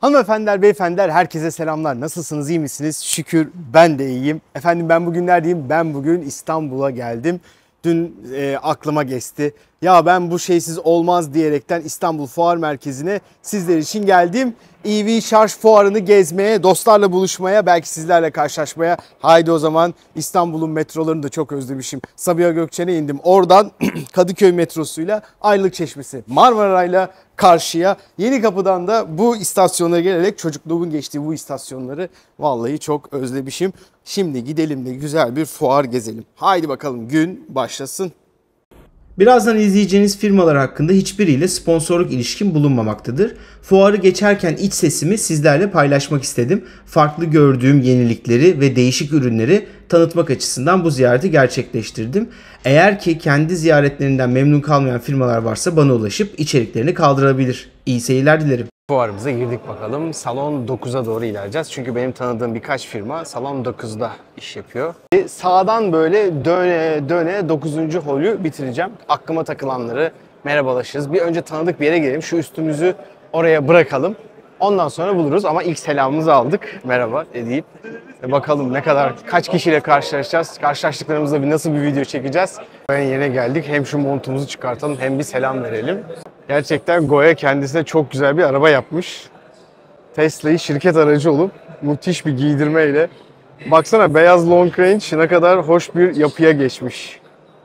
Hanımefendiler, beyefendiler, herkese selamlar. Nasılsınız, iyi misiniz? Şükür ben de iyiyim. Efendim ben bugün neredeyim? Ben bugün İstanbul'a geldim. Dün aklıma geçti. Ya ben bu şeysiz olmaz diyerekten İstanbul Fuar Merkezi'ne sizler için geldim. EV şarj fuarını gezmeye, dostlarla buluşmaya, belki sizlerle karşılaşmaya. Haydi o zaman İstanbul'un metrolarını da çok özlemişim. Sabiha Gökçen'e indim. Oradan Kadıköy metrosuyla Aylık Çeşmesi, Marmaray'la karşıya. Yenikapı'dan da bu istasyonlara gelerek çocukluğumun geçtiği bu istasyonları vallahi çok özlemişim. Şimdi gidelim de güzel bir fuar gezelim. Haydi bakalım, gün başlasın. Birazdan izleyeceğiniz firmalar hakkında hiçbiriyle sponsorluk ilişkim bulunmamaktadır. Fuarı geçerken iç sesimi sizlerle paylaşmak istedim. Farklı gördüğüm yenilikleri ve değişik ürünleri tanıtmak açısından bu ziyareti gerçekleştirdim. Eğer ki kendi ziyaretlerinden memnun kalmayan firmalar varsa bana ulaşıp içeriklerini kaldırabilir. İyi seyirler dilerim. Fuarımıza girdik bakalım. Salon 9'a doğru ilerleyeceğiz. Çünkü benim tanıdığım birkaç firma Salon 9'da iş yapıyor. Sağdan böyle döne döne 9. holü bitireceğim. Aklıma takılanları merhabalaşırız. Bir önce tanıdık bir yere gelelim. Şu üstümüzü oraya bırakalım. Ondan sonra buluruz ama ilk selamımızı aldık. Merhaba deyip bakalım kaç kişiyle karşılaşacağız. Karşılaştıklarımızda nasıl bir video çekeceğiz. Goya'nın yerine geldik. Hem şu montumuzu çıkartalım hem bir selam verelim. Gerçekten Goya kendisine çok güzel bir araba yapmış. Tesla'yı şirket aracı olup müthiş bir giydirmeyle. Baksana, beyaz long range ne kadar hoş bir yapıya geçmiş.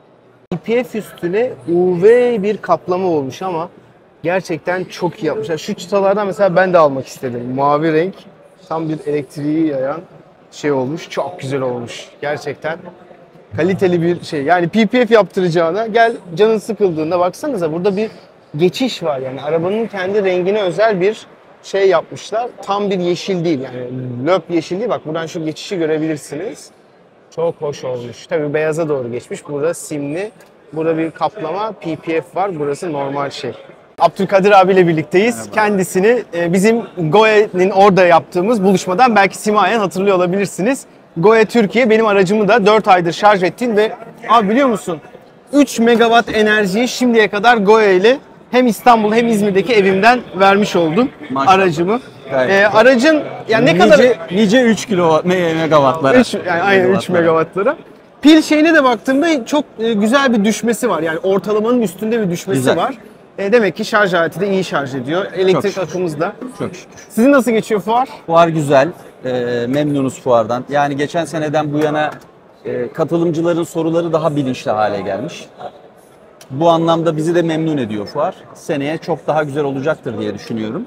IPF üstüne UV bir kaplama olmuş ama gerçekten çok iyi yapmışlar. Şu çıtalardan mesela ben de almak istedim. Mavi renk, tam bir elektriği yayan şey olmuş. Çok güzel olmuş. Gerçekten kaliteli bir şey. Yani PPF yaptıracağına gel, canın sıkıldığında baksanıza burada bir geçiş var. Yani arabanın kendi rengine özel bir şey yapmışlar. Tam bir yeşil değil, yani löp yeşil değil. Bak buradan şu geçişi görebilirsiniz. Çok hoş olmuş. Tabii beyaza doğru geçmiş. Burada simli. Burada bir kaplama PPF var. Burası normal şey. Abdülkadir abiyle birlikteyiz. Merhaba. Kendisini bizim Goya'nın orada yaptığımız buluşmadan belki simayen hatırlıyor olabilirsiniz. Goya Türkiye benim aracımı da 4 aydır şarj ettin ve abi biliyor musun 3 megawatt enerjiyi şimdiye kadar Goya ile hem İstanbul hem İzmir'deki evimden vermiş oldum. Maşallah. Aracımı. Aracın yani ne kadar nice 3 megawattlara. Yani aynen 3 megawattlara. Pil şeyine de baktığımda çok güzel bir düşmesi var. Yani ortalamanın üstünde bir düşmesi güzel var. Demek ki şarj aleti de iyi şarj ediyor. Elektrik akımız da. Çok şükür. Sizin nasıl geçiyor fuar? Fuar güzel. Memnunuz fuardan. Yani geçen seneden bu yana katılımcıların soruları daha bilinçli hale gelmiş. Bu anlamda bizi de memnun ediyor fuar. Seneye çok daha güzel olacaktır diye düşünüyorum.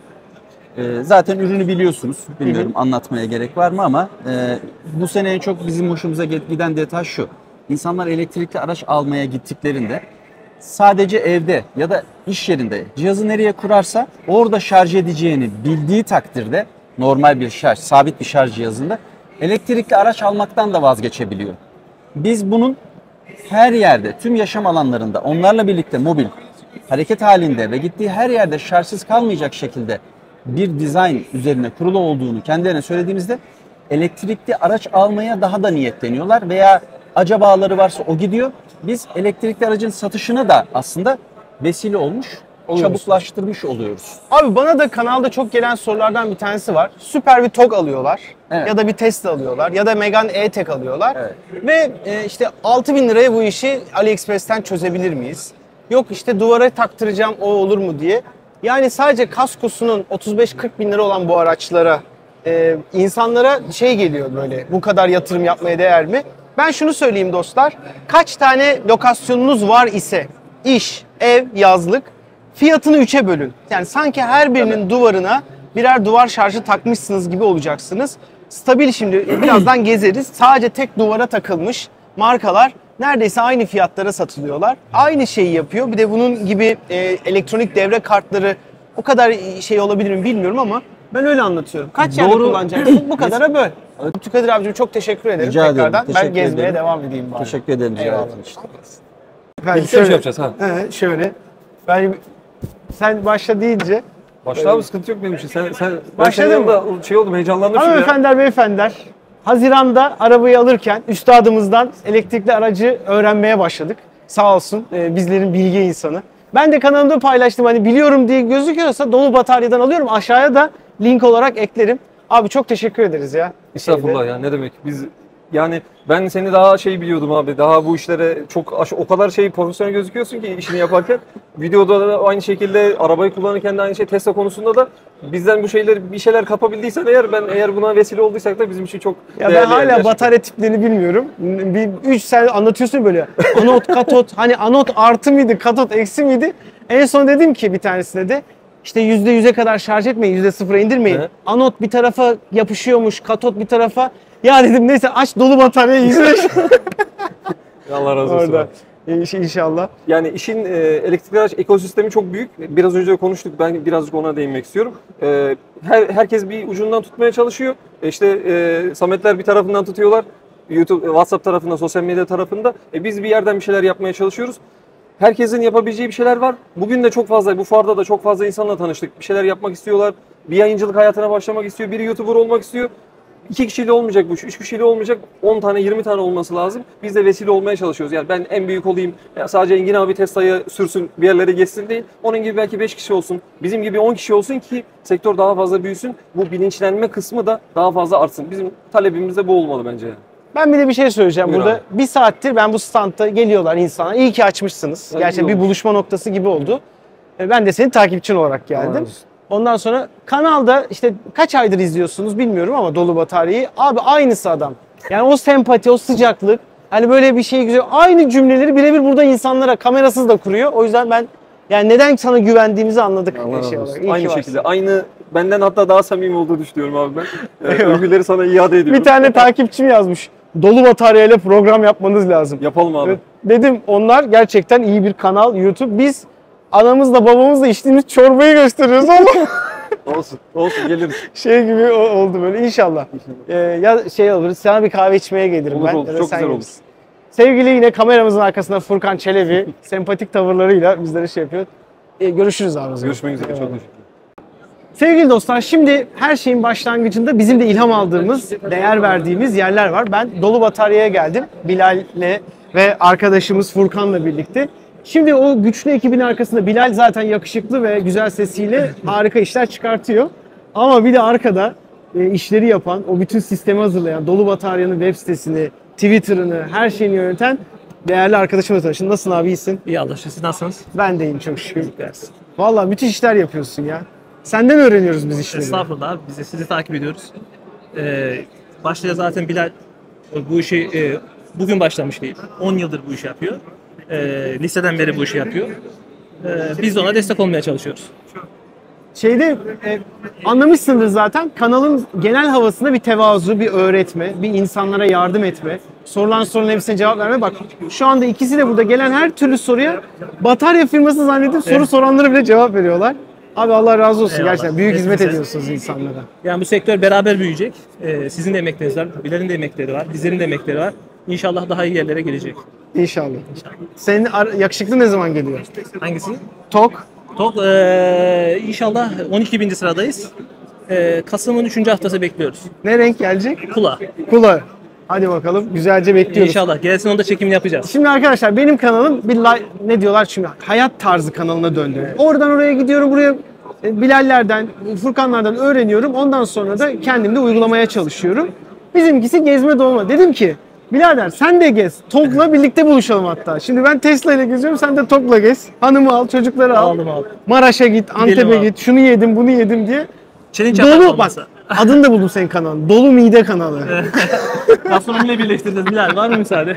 Zaten ürünü biliyorsunuz. Bilmiyorum anlatmaya gerek var mı ama bu sene en çok bizim hoşumuza giden detay şu. İnsanlar elektrikli araç almaya gittiklerinde sadece evde ya da iş yerinde cihazı nereye kurarsa orada şarj edeceğini bildiği takdirde normal bir şarj, sabit bir şarj cihazında elektrikli araç almaktan da vazgeçebiliyor. Biz bunun her yerde, tüm yaşam alanlarında onlarla birlikte mobil, hareket halinde ve gittiği her yerde şarjsız kalmayacak şekilde bir dizayn üzerine kurulu olduğunu kendilerine söylediğimizde elektrikli araç almaya daha da niyetleniyorlar veya acabaları varsa o gidiyor. Biz elektrikli aracın satışına da aslında vesile olmuş, çabuklaştırmış oluyoruz. Abi bana da kanalda çok gelen sorulardan bir tanesi var. Süper bir TOG alıyorlar ya da bir Tesla alıyorlar ya da Megane E-Tech alıyorlar. Ve işte 6.000 liraya bu işi AliExpress'ten çözebilir miyiz? Yok işte duvara taktıracağım, o olur mu diye. Yani sadece kaskosunun 35-40 bin lira olan bu araçlara insanlara şey geliyor böyle, bu kadar yatırım yapmaya değer mi? Ben şunu söyleyeyim dostlar, kaç tane lokasyonunuz var ise iş, ev, yazlık fiyatını 3'e bölün. Yani sanki her birinin duvarına birer duvar şarjı takmışsınız gibi olacaksınız. Stabil, şimdi birazdan gezeriz. Sadece tek duvara takılmış markalar neredeyse aynı fiyatlara satılıyorlar. Aynı şeyi yapıyor. Bir de bunun gibi elektronik devre kartları o kadar şey olabilir mi bilmiyorum ama ben öyle anlatıyorum. Kaç yerde kullanacaksın? Bu kadara böl. Abdülkadir abicim çok teşekkür ederim tekrardan. Ben gezmeye devam edeyim bari. Teşekkür ederim ziyaretin için. Şöyle yapacağız ha. Şöyle. Sen başla deyince. Başla abi, sıkıntı yok benim için. Sen başladın mı? Şey oldum, heyecanlandım şimdi. Hanımefendiler, beyefendiler. Haziran'da arabayı alırken üstadımızdan elektrikli aracı öğrenmeye başladık. Sağ olsun bizlerin bilgi insanı. Ben de kanalımda paylaştım, hani biliyorum diye gözüküyorsa dolu bataryadan alıyorum. Aşağıya da link olarak eklerim. Abi çok teşekkür ederiz ya. Estağfurullah ya, ne demek. Biz yani ben seni daha şey biliyordum abi. Daha bu işlere çok o kadar profesyonel gözüküyorsun ki işini yaparken. Videoda da aynı şekilde, arabayı kullanırken de aynı şey, Tesla konusunda da bizden bir şeyler kapabildiysen eğer buna vesile olduysak da bizim için çok Ya değerli. ben hala gerçekten. batarya tiplerini bilmiyorum. Sen anlatıyorsun böyle anot, katot, hani anot artı mıydı, katot eksi miydi? En son dedim ki bir tanesine de işte %100'e kadar şarj etmeyin, %0'a indirmeyin. Hı. Anot bir tarafa yapışıyormuş, katot bir tarafa. Ya dedim neyse aç dolu bataryayı izle. Allah razı olsun. Orada. abi. İnşallah. Yani işin elektrikli araç ekosistemi çok büyük. Biraz önce de konuştuk. Ben birazcık ona değinmek istiyorum. Herkes bir ucundan tutmaya çalışıyor. Sametler bir tarafından tutuyorlar. YouTube, WhatsApp tarafında, sosyal medya tarafında. Biz bir yerden bir şeyler yapmaya çalışıyoruz. Herkesin yapabileceği bir şeyler var. Bugün de çok fazla, bu fuarda da çok fazla insanla tanıştık. Bir şeyler yapmak istiyorlar. Bir yayıncılık hayatına başlamak istiyor. Biri YouTuber olmak istiyor. 2 kişiyle olmayacak bu iş, 3 kişiyle olmayacak, 10 tane 20 tane olması lazım. Biz de vesile olmaya çalışıyoruz. Yani ben en büyük olayım, sadece Engin abi Tesla'yı sürsün, bir yerlere geçsin değil. Onun gibi belki 5 kişi olsun, bizim gibi 10 kişi olsun ki sektör daha fazla büyüsün. Bu bilinçlenme kısmı da daha fazla artsın. Bizim talebimiz de bu olmalı bence. Ben bir de bir şey söyleyeceğim Buyur burada. abi. Bir saattir ben bu standta geliyorlar insanlar. İyi ki açmışsınız. Evet, Gerçekten iyi bir olmuş. buluşma noktası gibi oldu. Ben de senin takipçin olarak Allah razı geldim. olsun. Ondan sonra kanalda işte kaç aydır izliyorsunuz bilmiyorum ama dolu bataryayı. Abi aynısı adam. Yani o sempati, o sıcaklık. Hani böyle bir şey güzel. Aynı cümleleri birebir burada insanlara kamerasız da kuruyor. O yüzden ben yani neden sana güvendiğimizi anladık. Allah razı şey olsun. olarak. İyi ki Aynı varsın. şekilde, aynı benden hatta daha samimi olduğunu düşünüyorum abi ben. Eyvallah. Övgüleri sana iade ediyorum. Bir tane takipçim yazmış. Dolu bataryayla program yapmanız lazım. Yapalım abi. Evet, dedim onlar gerçekten iyi bir kanal YouTube. Biz anamızla babamızla içtiğimiz çorbayı gösteriyoruz ama Olsun geliriz. şey gibi oldu böyle inşallah. Ya şey olur sana bir kahve içmeye gelirim Olur, ben. olur. Ya da Çok sen güzel olur. gelirsin. Sevgili yine kameramızın arkasında Furkan Çelebi sempatik tavırlarıyla bizlere şey yapıyor. Görüşürüz abi o zaman. Görüşmek üzere. Çok Eyvallah. teşekkür ederim. Sevgili dostlar şimdi her şeyin başlangıcında bizim de ilham aldığımız, değer verdiğimiz yerler var. Ben Dolu Batarya'ya geldim Bilal'le ve arkadaşımız Furkan'la birlikte. Şimdi o güçlü ekibin arkasında Bilal zaten yakışıklı ve güzel sesiyle harika işler çıkartıyor. Ama bir de arkada işleri yapan, o bütün sistemi hazırlayan, Dolu Batarya'nın web sitesini, Twitter'ını, her şeyini yöneten değerli arkadaşımla tanıştım. Nasılsın abi, iyisin? İyi Allah aşkına, siz nasılsınız? Ben de iyiyim çok şükür. Vallahi müthiş işler yapıyorsun ya. Senden öğreniyoruz biz işleri. Estağfurullah abi, biz de sizi takip ediyoruz. Başta zaten Bilal bu işi bugün başlamış değil, 10 yıldır bu işi yapıyor. Liseden beri bu işi yapıyor. Biz de ona destek olmaya çalışıyoruz. Anlamışsındır zaten, kanalın genel havasında bir tevazu, bir öğretme, bir insanlara yardım etme, sorulan sorunun hepsine cevap verme. Bak şu anda ikisi de burada gelen her türlü soruya batarya firması zannedip soru soranlara bile cevap veriyorlar. Abi Allah razı olsun, Eyvallah. gerçekten büyük hizmet Hepimize. ediyorsunuz insanlara. Yani bu sektör beraber büyüyecek. Sizin de emekleriniz var, Bilal'in de emekleri var, bizlerin de emekleri var. İnşallah daha iyi yerlere gelecek. İnşallah. Senin yakışıklı ne zaman geliyor? Hangisi? Tok. Tok inşallah 12. sıradayız. Kasım'ın 3. haftası bekliyoruz. Ne renk gelecek? Kula. Kula. Hadi bakalım, güzelce bekliyoruz. İnşallah gelsin, onda çekimini yapacağız. Şimdi arkadaşlar benim kanalım bir ne diyorlar şimdi, hayat tarzı kanalına döndü. Oradan oraya gidiyorum, buraya Bilallerden, Furkanlardan öğreniyorum. Ondan sonra da kendim de uygulamaya çalışıyorum. Bizimkisi gezme dolma. Dedim ki birader sen de gez. TOG'la birlikte buluşalım hatta. Şimdi ben Tesla ile geziyorum, sen de TOG'la gez. Hanımı al, çocukları al. Aldım abi. Maraş'a git, Antep'e abi. git, şunu yedim, bunu yedim diye. Challenge yapalım Dolu bak. olmazsa. Adını da buldum senin kanalın. Dolu Mide kanalı. Gastronomiyle birleştireceğiz Bilal. Var mı müsaade?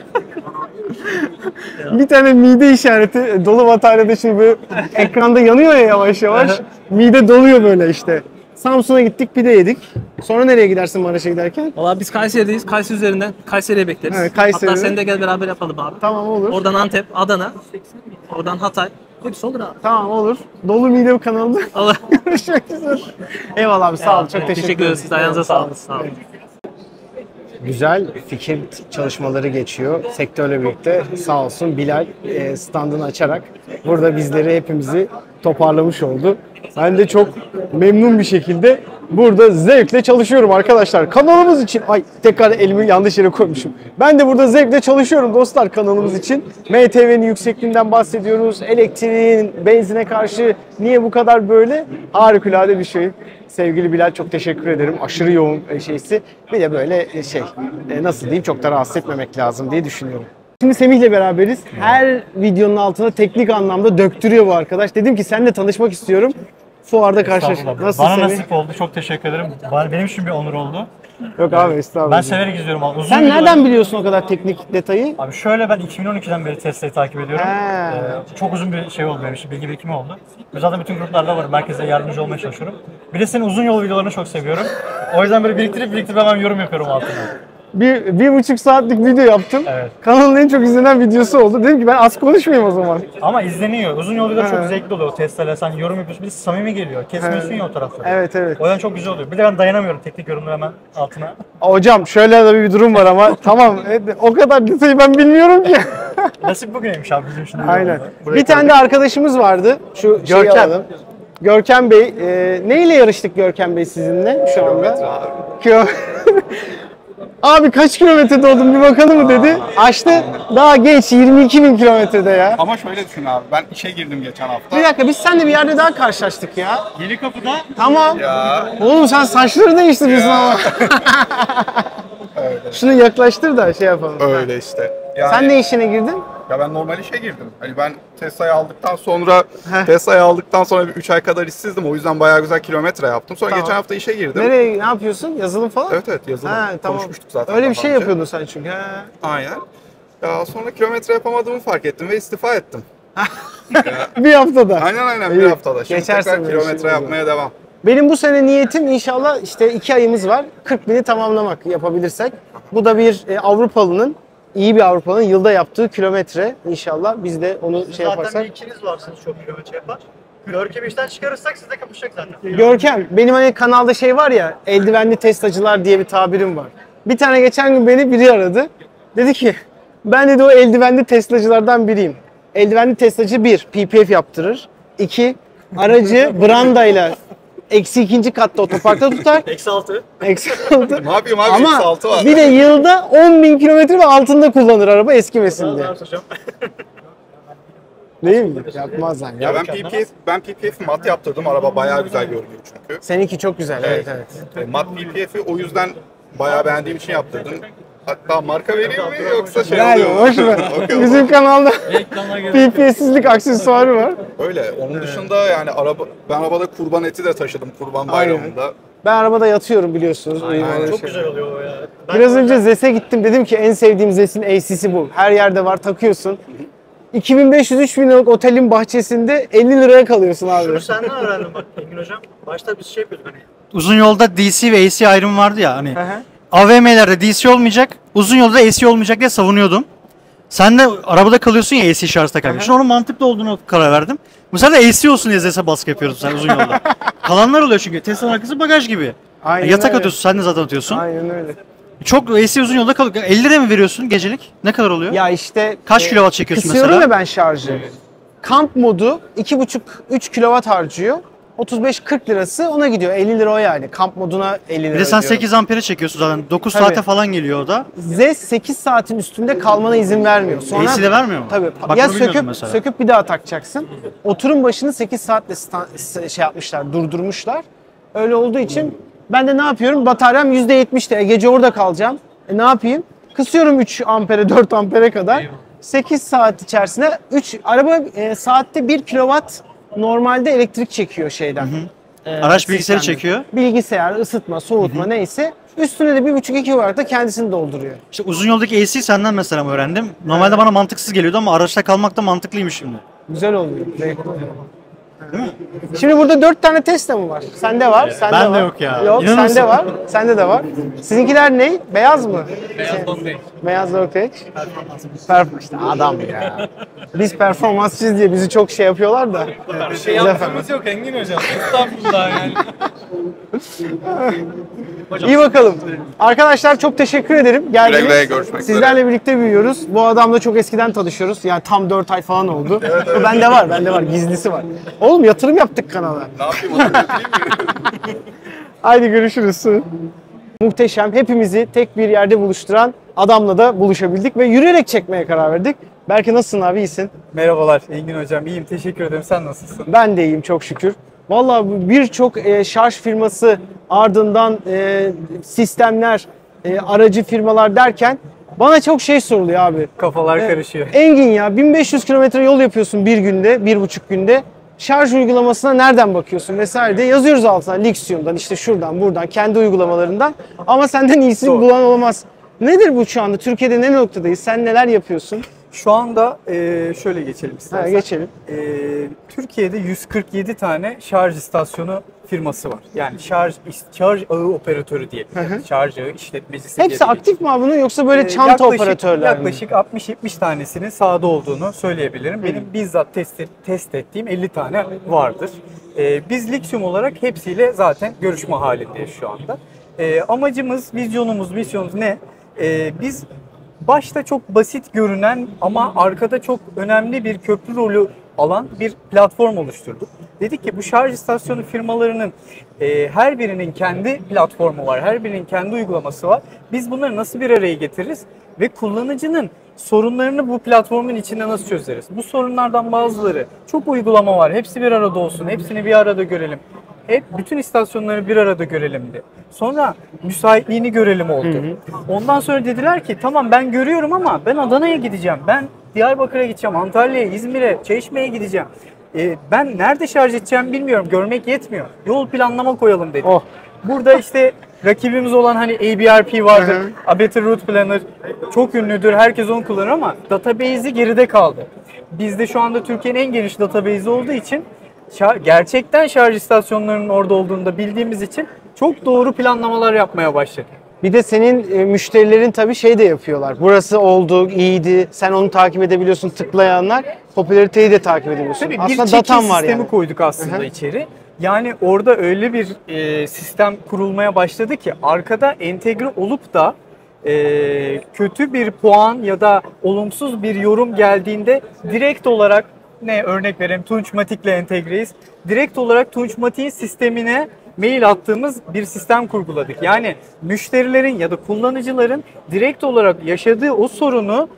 Bir tane mide işareti dolu bataryada şimdi böyle ekranda yanıyor ya yavaş yavaş. Mide doluyor böyle işte. Samsun'a gittik, pide yedik. Sonra nereye gidersin Maraş'a giderken? Valla biz Kayseri'deyiz. Kayseri üzerinden Kayseri'ye bekleriz. Evet, Kayseri. Hatta sen de gel beraber yapalım abi. Tamam olur. Oradan Antep, Adana, oradan Hatay. Hepsi olur abi. Tamam olur. Dolu Mide kanalında Allah. görüşmek üzere. Eyvallah abi, sağ ol. Çok teşekkür ederim. ederiz. Siz de ayağınıza sağlık. Sağ olun. Güzel fikir çalışmaları geçiyor sektörle birlikte. Sağ olsun Bilal standını açarak burada bizleri, hepimizi toparlamış oldu. Ben de çok memnun bir şekilde burada zevkle çalışıyorum arkadaşlar. Kanalımız için. Ay tekrar elimi yanlış yere koymuşum. Ben de burada zevkle çalışıyorum dostlar kanalımız için. MTV'nin yüksekliğinden bahsediyoruz. Elektriğin, benzine karşı niye bu kadar böyle? Harikulade bir şey. Sevgili Bilal çok teşekkür ederim. Aşırı yoğun şeysi. Bir de böyle nasıl diyeyim çok da rahatsız etmemek lazım diye düşünüyorum. Şimdi Semih'le beraberiz. Her videonun altına teknik anlamda döktürüyor bu arkadaş. Dedim ki seninle tanışmak istiyorum. Fuarda karşılaş. Nasıl Bana Semih? nasip oldu. Çok teşekkür ederim. Benim için bir onur oldu. Yok abi estağfurullah. Ben severek izliyorum abi. Uzun Sen videoları- nereden biliyorsun o kadar teknik detayı? Abi şöyle ben 2012'den beri Tesla'yı takip ediyorum. He. Çok uzun bir şey oldu benim için. Bilgi birikimi oldu. Zaten bütün gruplarda varım. Herkese yardımcı olmaya çalışıyorum. Bir de senin uzun yol videolarını çok seviyorum. O yüzden böyle biriktirip hemen yorum yapıyorum altına. Bir buçuk saatlik video yaptım. Evet. Kanalın en çok izlenen videosu oldu. Dedim ki ben az konuşmayayım o zaman. Ama izleniyor. Uzun yol videoları He. çok zevkli oluyor. Tesla'yla sen yorum yapıyorsun. Bir de samimi geliyor. Kesmiyorsun ya o tarafları. Evet evet. O yüzden çok güzel oluyor. Bir de ben dayanamıyorum teknik yorumları hemen altına. Hocam şöyle de bir durum var ama tamam o kadar detayı ben bilmiyorum ki. Nasip bugüneymiş abi bizim için. Aynen. Buraya Bir tane de arkadaşımız vardı. Şu şeyi Görkem. alalım. Görkem Bey, neyle yarıştık Görkem Bey sizinle şu anda? Abi kaç kilometrede oldun bir bakalım mı dedi. Açtı. Daha genç 22.000 kilometrede ya. Ama şöyle düşün abi, ben işe girdim geçen hafta. Bir dakika biz seninle bir yerde daha karşılaştık ya. Yeni kapıda Tamam. Ya Oğlum sen saçları değiştirmişsin ama. Şunu yaklaştır da şey yapalım. öyle işte. Yani, Sen ne işine girdin? Ya ben normal işe girdim. Hani ben Tesla'yı aldıktan sonra bir 3 ay kadar işsizdim. O yüzden bayağı güzel kilometre yaptım. Sonra Tamam. geçen hafta işe girdim. Nereye ne yapıyorsun? Yazılım falan? Evet yazılım. Ha, tamam. Konuşmuştuk zaten. Öyle bir daha şey önce. yapıyordun sen çünkü. Ha. Aynen. Ya sonra kilometre yapamadığımı fark ettim ve istifa ettim. Bir haftada. Aynen İyi. bir haftada. Şimdi Geçersin tekrar böyle kilometre şey. yapmaya devam. Benim bu sene niyetim inşallah işte 2 ayımız var. 40.000'i tamamlamak yapabilirsek. Bu da bir Avrupalı'nın, iyi bir Avrupalı'nın yılda yaptığı kilometre. İnşallah biz de onu şey yaparsak. zaten bir ikiniz varsınız çok kilometre yapar. Görkem'i işten çıkarırsak sizle kapışacak zaten. Görkem, benim hani kanalda şey var ya, eldivenli Teslacılar diye bir tabirim var. Bir tane geçen gün beni biri aradı. Dedi ki, ben dedi o eldivenli Teslacılardan biriyim. Eldivenli Teslacı 1, PPF yaptırır. 2, aracı brandayla eksi 2. katta otoparkta tutar. Eksi 6. Eksi 6. Ne yapayım abi? Ama Eksi 6 var. bir de yılda 10.000 kilometre ve altında kullanır araba eskimesin diye. hocam. Değil mi? Yapmazlar ya. Ya ben PPF mat yaptırdım. Araba bayağı güzel görünüyor çünkü. Seninki çok güzel. Evet evet. Mat PPF'i o yüzden bayağı beğendiğim için yaptırdım. Hatta marka vereyim mi yoksa şey Yani oluyor mu? boş ver. Okey, Bizim kanalda Reklamlar geliyor. PPS'sizlik aksesuarı var. Öyle. Onun dışında yani ben arabada kurban eti de taşıdım kurban bayramında. Ben arabada yatıyorum biliyorsunuz. Aynen. Çok güzel oluyor o ya. Biraz önce ZES'e gittim. Dedim ki en sevdiğim ZES'in AC'si bu. Her yerde var takıyorsun. 2500-3000 liralık otelin bahçesinde 50 liraya kalıyorsun abi. Şunu senden öğrendim bak Engin hocam. Başta biz şey yapıyorduk hani. Uzun yolda DC ve AC ayrımı vardı ya hani. Hı hı. AVM'lerde DC olmayacak, uzun yolda AC olmayacak diye savunuyordum. Sen de arabada kalıyorsun ya AC şarj takarken. Şimdi onun mantıklı olduğunu karar verdim. Bu sefer de AC olsun diye ZES'e baskı yapıyoruz sen uzun yolda. Kalanlar oluyor çünkü. Tesla'nın arkası bagaj gibi. Aynen Yatak öyle. atıyorsun, sen de zaten atıyorsun. Aynen öyle. Çok AC uzun yolda kalıyor. 50 lira mı veriyorsun gecelik? Ne kadar oluyor? Ya işte Kaç kilowatt çekiyorsun kısıyorum mesela? ya ben şarjı. Kamp modu 2,5-3 kilowatt harcıyor. 35-40 lirası ona gidiyor. 50 lira o yani. Kamp moduna 50 lira Bir de sen ödüyorum. 8 ampere çekiyorsun zaten. 9 Tabii. saate falan geliyor o da. ZES 8 saatin üstünde kalmana izin vermiyor. Sonra AC de vermiyor mu? Tabii. Bak Ya bunu bilmiyordum söküp mesela. söküp bir daha takacaksın. Oturum başını 8 saatle şey yapmışlar, durdurmuşlar. Öyle olduğu için ben de ne yapıyorum? Bataryam %70'te. Gece orada kalacağım. Ne yapayım? Kısıyorum 3 ampere, 4 ampere kadar. 8 saat içerisinde araba saatte 1 kilowatt normalde elektrik çekiyor şeyden. Araç bilgisayarı sistemden. çekiyor. Bilgisayar, ısıtma, soğutma neyse. Üstüne de 1,5-2 olarak da kendisini dolduruyor. İşte uzun yoldaki AC senden mesela öğrendim. Normalde bana mantıksız geliyordu ama araçta kalmak da mantıklıymış şimdi. Güzel oluyor. Zevkli oluyor. Şimdi burada 4 tane Tesla mı var? Sende var, sende Bende var. yok ya. Yok, İnanır sende mısın? var. Sende de var. Sizinkiler ne? Beyaz mı? Beyaz Logitech. İşte adam ya. Biz performansçıyız diye bizi çok şey yapıyorlar da. Şey yaptığımız yok Engin hocam. Estağfurullah yani. İyi bakalım. Arkadaşlar çok teşekkür ederim. Geldiniz. Güle güle, görüşmek üzere. Sizlerle birlikte büyüyoruz. Bu adamla çok eskiden tanışıyoruz. Yani tam 4 ay falan oldu. Bende var. Gizlisi var. Oğlum yatırım yaptık kanala. Ne yapayım onu götüreyim mi? Haydi görüşürüz. Muhteşem, hepimizi tek bir yerde buluşturan adamla da buluşabildik ve yürüyerek çekmeye karar verdik. Belki nasılsın abi, iyisin? Merhabalar Engin Hocam, iyiyim, teşekkür ederim. Sen nasılsın? Ben de iyiyim çok şükür. Vallahi birçok şarj firması ardından sistemler, aracı firmalar derken bana çok şey soruluyor abi. Kafalar karışıyor. Engin ya 1500 kilometre yol yapıyorsun bir günde, 1,5 günde. Şarj uygulamasına nereden bakıyorsun vesaire diye yazıyoruz altına. Lixium'dan işte şuradan buradan kendi uygulamalarından. Ama senden iyisini Doğru. bulan olamaz. Nedir bu şu anda? Türkiye'de ne noktadayız? Sen neler yapıyorsun? Şu anda şöyle geçelim istersen. Ha, geçelim. Türkiye'de 147 tane şarj istasyonu firması var. Yani şarj ağı operatörü diye. Şarj ağı işletmecisi Hepsi diye. aktif mi abi bunun yoksa böyle çanta operatörler mi? Yaklaşık 60-70 tanesinin sahada olduğunu söyleyebilirim. Benim bizzat test ettiğim 50 tane vardır. Biz Lixium olarak hepsiyle zaten görüşme halindeyiz şu anda. Amacımız, vizyonumuz, misyonumuz ne? Biz başta çok basit görünen ama arkada çok önemli bir köprü rolü alan bir platform oluşturduk. Dedik ki bu şarj istasyonu firmalarının her birinin kendi platformu var, her birinin kendi uygulaması var. Biz bunları nasıl bir araya getiririz ve kullanıcının sorunlarını bu platformun içinde nasıl çözeriz? Bu sorunlardan bazıları çok uygulama var, hepsi bir arada olsun, hepsini bir arada görelim. Hep bütün istasyonları bir arada görelimdi. Sonra müsaitliğini görelim oldu. Ondan sonra dediler ki tamam ben görüyorum ama ben Adana'ya gideceğim. Ben Diyarbakır'a gideceğim, Antalya'ya, İzmir'e, Çeşme'ye gideceğim. Ben nerede şarj edeceğimi bilmiyorum. Görmek yetmiyor. Yol planlama koyalım dedik. Oh. Burada işte rakibimiz olan hani ABRP vardır. A Better Route Planner çok ünlüdür. Herkes onu kullanır ama database'i geride kaldı. Bizde şu anda Türkiye'nin en geniş database'i olduğu için gerçekten şarj istasyonlarının orada olduğunu da bildiğimiz için çok doğru planlamalar yapmaya başladık. Bir de senin müşterilerin tabii şey de yapıyorlar. Burası oldu, iyiydi. Sen onu takip edebiliyorsun, tıklayanlar. Popülariteyi de takip edebiliyorsun. Tabii Aslında bir check-in datan var sistemi yani. koyduk aslında içeri. Yani orada öyle bir sistem kurulmaya başladı ki arkada entegre olup da kötü bir puan ya da olumsuz bir yorum geldiğinde direkt olarak örnek vereyim Tunçmatik'le entegreyiz. Direkt olarak Tunçmatik'in sistemine mail attığımız bir sistem kurguladık. Yani müşterilerin ya da kullanıcıların direkt olarak yaşadığı o sorunu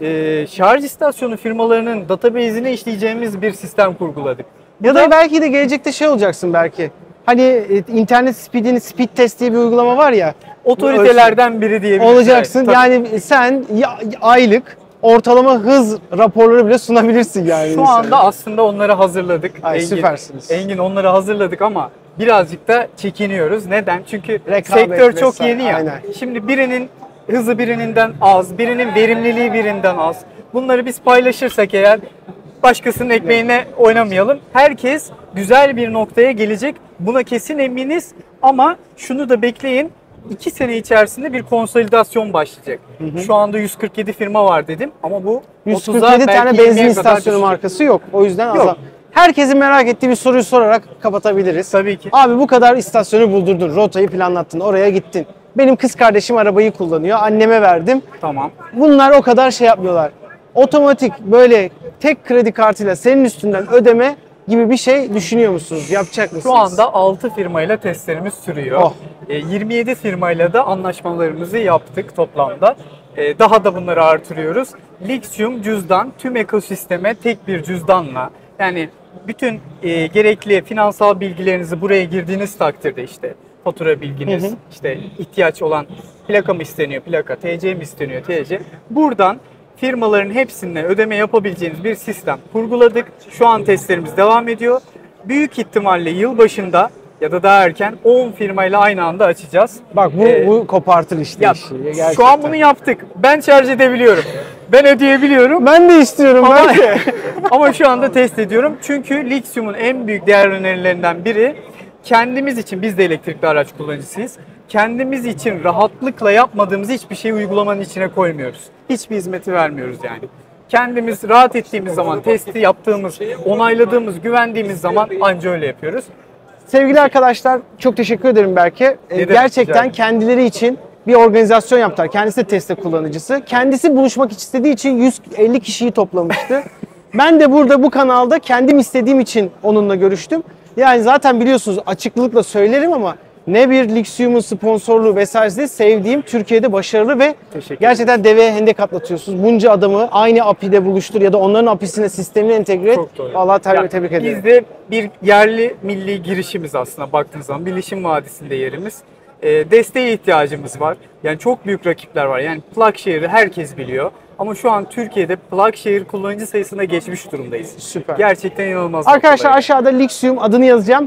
şarj istasyonu firmalarının database'ine işleyeceğimiz bir sistem kurguladık. Ya da belki de gelecekte şey olacaksın belki. Hani internet speed test diye bir uygulama var ya. Otoritelerden biri diyebiliriz. Olacaksın. Evet, yani sen aylık ortalama hız raporları bile sunabilirsin yani. Şu anda aslında onları hazırladık. Ay, süpersiniz. Engin onları hazırladık ama birazcık da çekiniyoruz. Neden? Çünkü Rekabet sektör çok vesaire, yeni ya. aynen. Şimdi birinin hızı birinden az, birinin verimliliği birinden az. Bunları biz paylaşırsak eğer başkasının ekmeğine oynamayalım. Herkes güzel bir noktaya gelecek. Buna kesin eminiz ama şunu da bekleyin. 2 sene içerisinde bir konsolidasyon başlayacak. Şu anda 147 firma var dedim ama bu 147 tane benzin 20'ye kadar istasyonu düşecek. markası yok. O yüzden Yok. herkesin merak ettiği bir soruyu sorarak kapatabiliriz. Tabii ki. Abi bu kadar istasyonu buldurdun, rotayı planlattın, oraya gittin. Benim kız kardeşim arabayı kullanıyor, anneme verdim. Tamam. Bunlar o kadar şey yapmıyorlar. Otomatik böyle tek kredi kartıyla senin üstünden ödeme gibi bir şey düşünüyor musunuz? Yapacak mısınız? Şu anda 6 firmayla testlerimiz sürüyor. Oh. 27 firmayla da anlaşmalarımızı yaptık toplamda. Daha da bunları artırıyoruz. Lixium cüzdan tüm ekosisteme tek bir cüzdanla yani bütün gerekli finansal bilgilerinizi buraya girdiğiniz takdirde işte fatura bilginiz, işte ihtiyaç olan plaka mı isteniyor, plaka, TC mi isteniyor, TC. Buradan firmaların hepsine ödeme yapabileceğiniz bir sistem kurguladık. Şu an testlerimiz devam ediyor. Büyük ihtimalle yıl başında ya da daha erken 10 firmayla aynı anda açacağız. Bak bu kopartır işte Ya, işi. Gerçekten. şu an bunu yaptık. Ben şarj edebiliyorum. Ben ödeyebiliyorum. Ben de istiyorum Ama, belki. ama şu anda test ediyorum. Çünkü Lixium'un en büyük değer önerilerinden biri kendimiz için, biz de elektrikli araç kullanıcısıyız. Kendimiz için rahatlıkla yapmadığımız hiçbir şeyi uygulamanın içine koymuyoruz. Hiçbir hizmeti vermiyoruz yani. Kendimiz rahat ettiğimiz zaman, testi yaptığımız, onayladığımız, güvendiğimiz zaman anca öyle yapıyoruz. Sevgili arkadaşlar çok teşekkür ederim Berke. demek, Gerçekten rica ederim. kendileri için bir organizasyon yaptılar. Kendisi de Tesla kullanıcısı. Kendisi buluşmak istediği için 150 kişiyi toplamıştı. Ben de burada bu kanalda kendim istediğim için onunla görüştüm. Yani zaten biliyorsunuz açıklıkla söylerim ama ne bir Lixium'un sponsorluğu vesairesi sevdiğim, Türkiye'de başarılı ve gerçekten deveye hendek atlatıyorsunuz. Bunca adamı aynı API'de buluştur ya da onların API'sine, sistemine entegre et. Çok doğru. Vallahi Ya, tebrik ederim. Biz de bir yerli milli girişimiz aslında baktığınız zaman. Bilişim Vadisi'nde yerimiz. Desteğe ihtiyacımız var. Yani çok büyük rakipler var. Yani PlugShare'ı herkes biliyor. Ama şu an Türkiye'de PlugShare kullanıcı sayısına geçmiş durumdayız. Süper. Gerçekten inanılmaz. Arkadaşlar noktadayız. aşağıda Lixium adını yazacağım.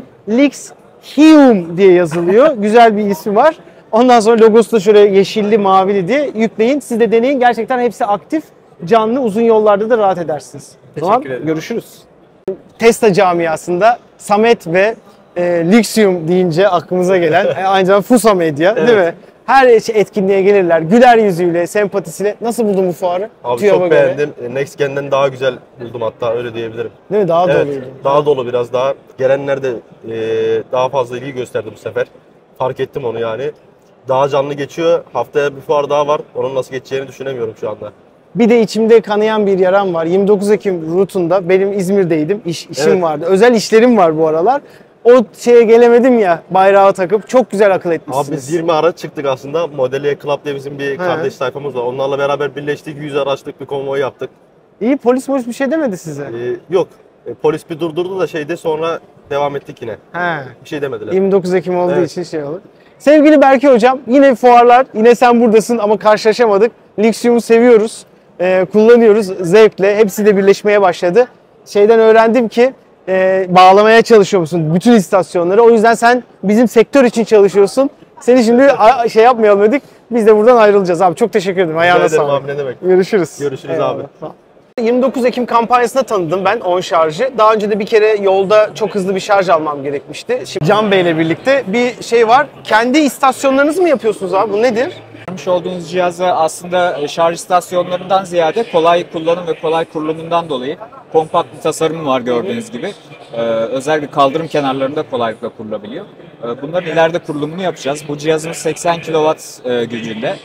Lixium diye yazılıyor. Güzel bir ismi var. Ondan sonra logosu da şöyle yeşilli, mavili diye yükleyin. Siz de deneyin. Gerçekten hepsi aktif, canlı, uzun yollarda da rahat edersiniz. Tamam, ederim. görüşürüz. Tesla camiasında Samet ve Lixium deyince aklımıza gelen aynı zamanda Fusa Medya değil mi? Her etkinliğe gelirler. Güler yüzüyle, sempatisiyle. Nasıl buldun bu fuarı? Abi TÜYAP'a çok göre. beğendim. Nextgen'den daha güzel buldum hatta öyle diyebilirim. Değil mi? Daha Evet, doluydu. daha dolu biraz daha. Gelenler de daha fazla ilgi gösterdi bu sefer. Fark ettim onu yani. Daha canlı geçiyor. Haftaya bir fuar daha var. Onun nasıl geçeceğini düşünemiyorum şu anda. Bir de içimde kanayan bir yaram var. 29 Ekim rutunda benim İzmir'deydim. İşim Evet. vardı. Özel işlerim var bu aralar. O şeye gelemedim ya, bayrağı takıp çok güzel akıl etmişsiniz. Abi biz 20 araç çıktık aslında. Modeliye Club diye bizim bir kardeş sayfamız var. Onlarla beraber birleştik. 100 araçlık bir konvoy yaptık. İyi, polis bir şey demedi size. Yok. Polis bir durdurdu da şeyde sonra devam ettik yine. He. Bir şey demediler. 29 Ekim olduğu Evet. için şey olur. Sevgili Berke Hocam, yine fuarlar, yine sen buradasın ama karşılaşamadık. Lixium'u seviyoruz, kullanıyoruz zevkle. Hepsi de birleşmeye başladı. Şeyden öğrendim ki bağlamaya çalışıyor musun bütün istasyonları. O yüzden sen bizim sektör için çalışıyorsun. Seni şimdi şey yapmayalım dedik. Biz de buradan ayrılacağız abi. Çok teşekkür ederim. Ayağına Rica ederim sağlık. abi, ne demek. Görüşürüz. Görüşürüz Eyvallah. abi. Sağ ol. 29 Ekim kampanyasında tanıdım ben On Şarj'ı. Daha önce de bir kere yolda çok hızlı bir şarj almam gerekmişti. Şimdi Can Bey'le birlikte bir şey var. Kendi istasyonlarınızı mı yapıyorsunuz abi? Bu nedir? Görmüş olduğunuz cihazı aslında şarj istasyonlarından ziyade kolay kullanım ve kolay kurulumundan dolayı kompakt bir tasarımı var gördüğünüz gibi. Özel bir kaldırım kenarlarında kolaylıkla kurulabiliyor. Bunların ileride kurulumunu yapacağız. Bu cihazımız 80 kW gücünde.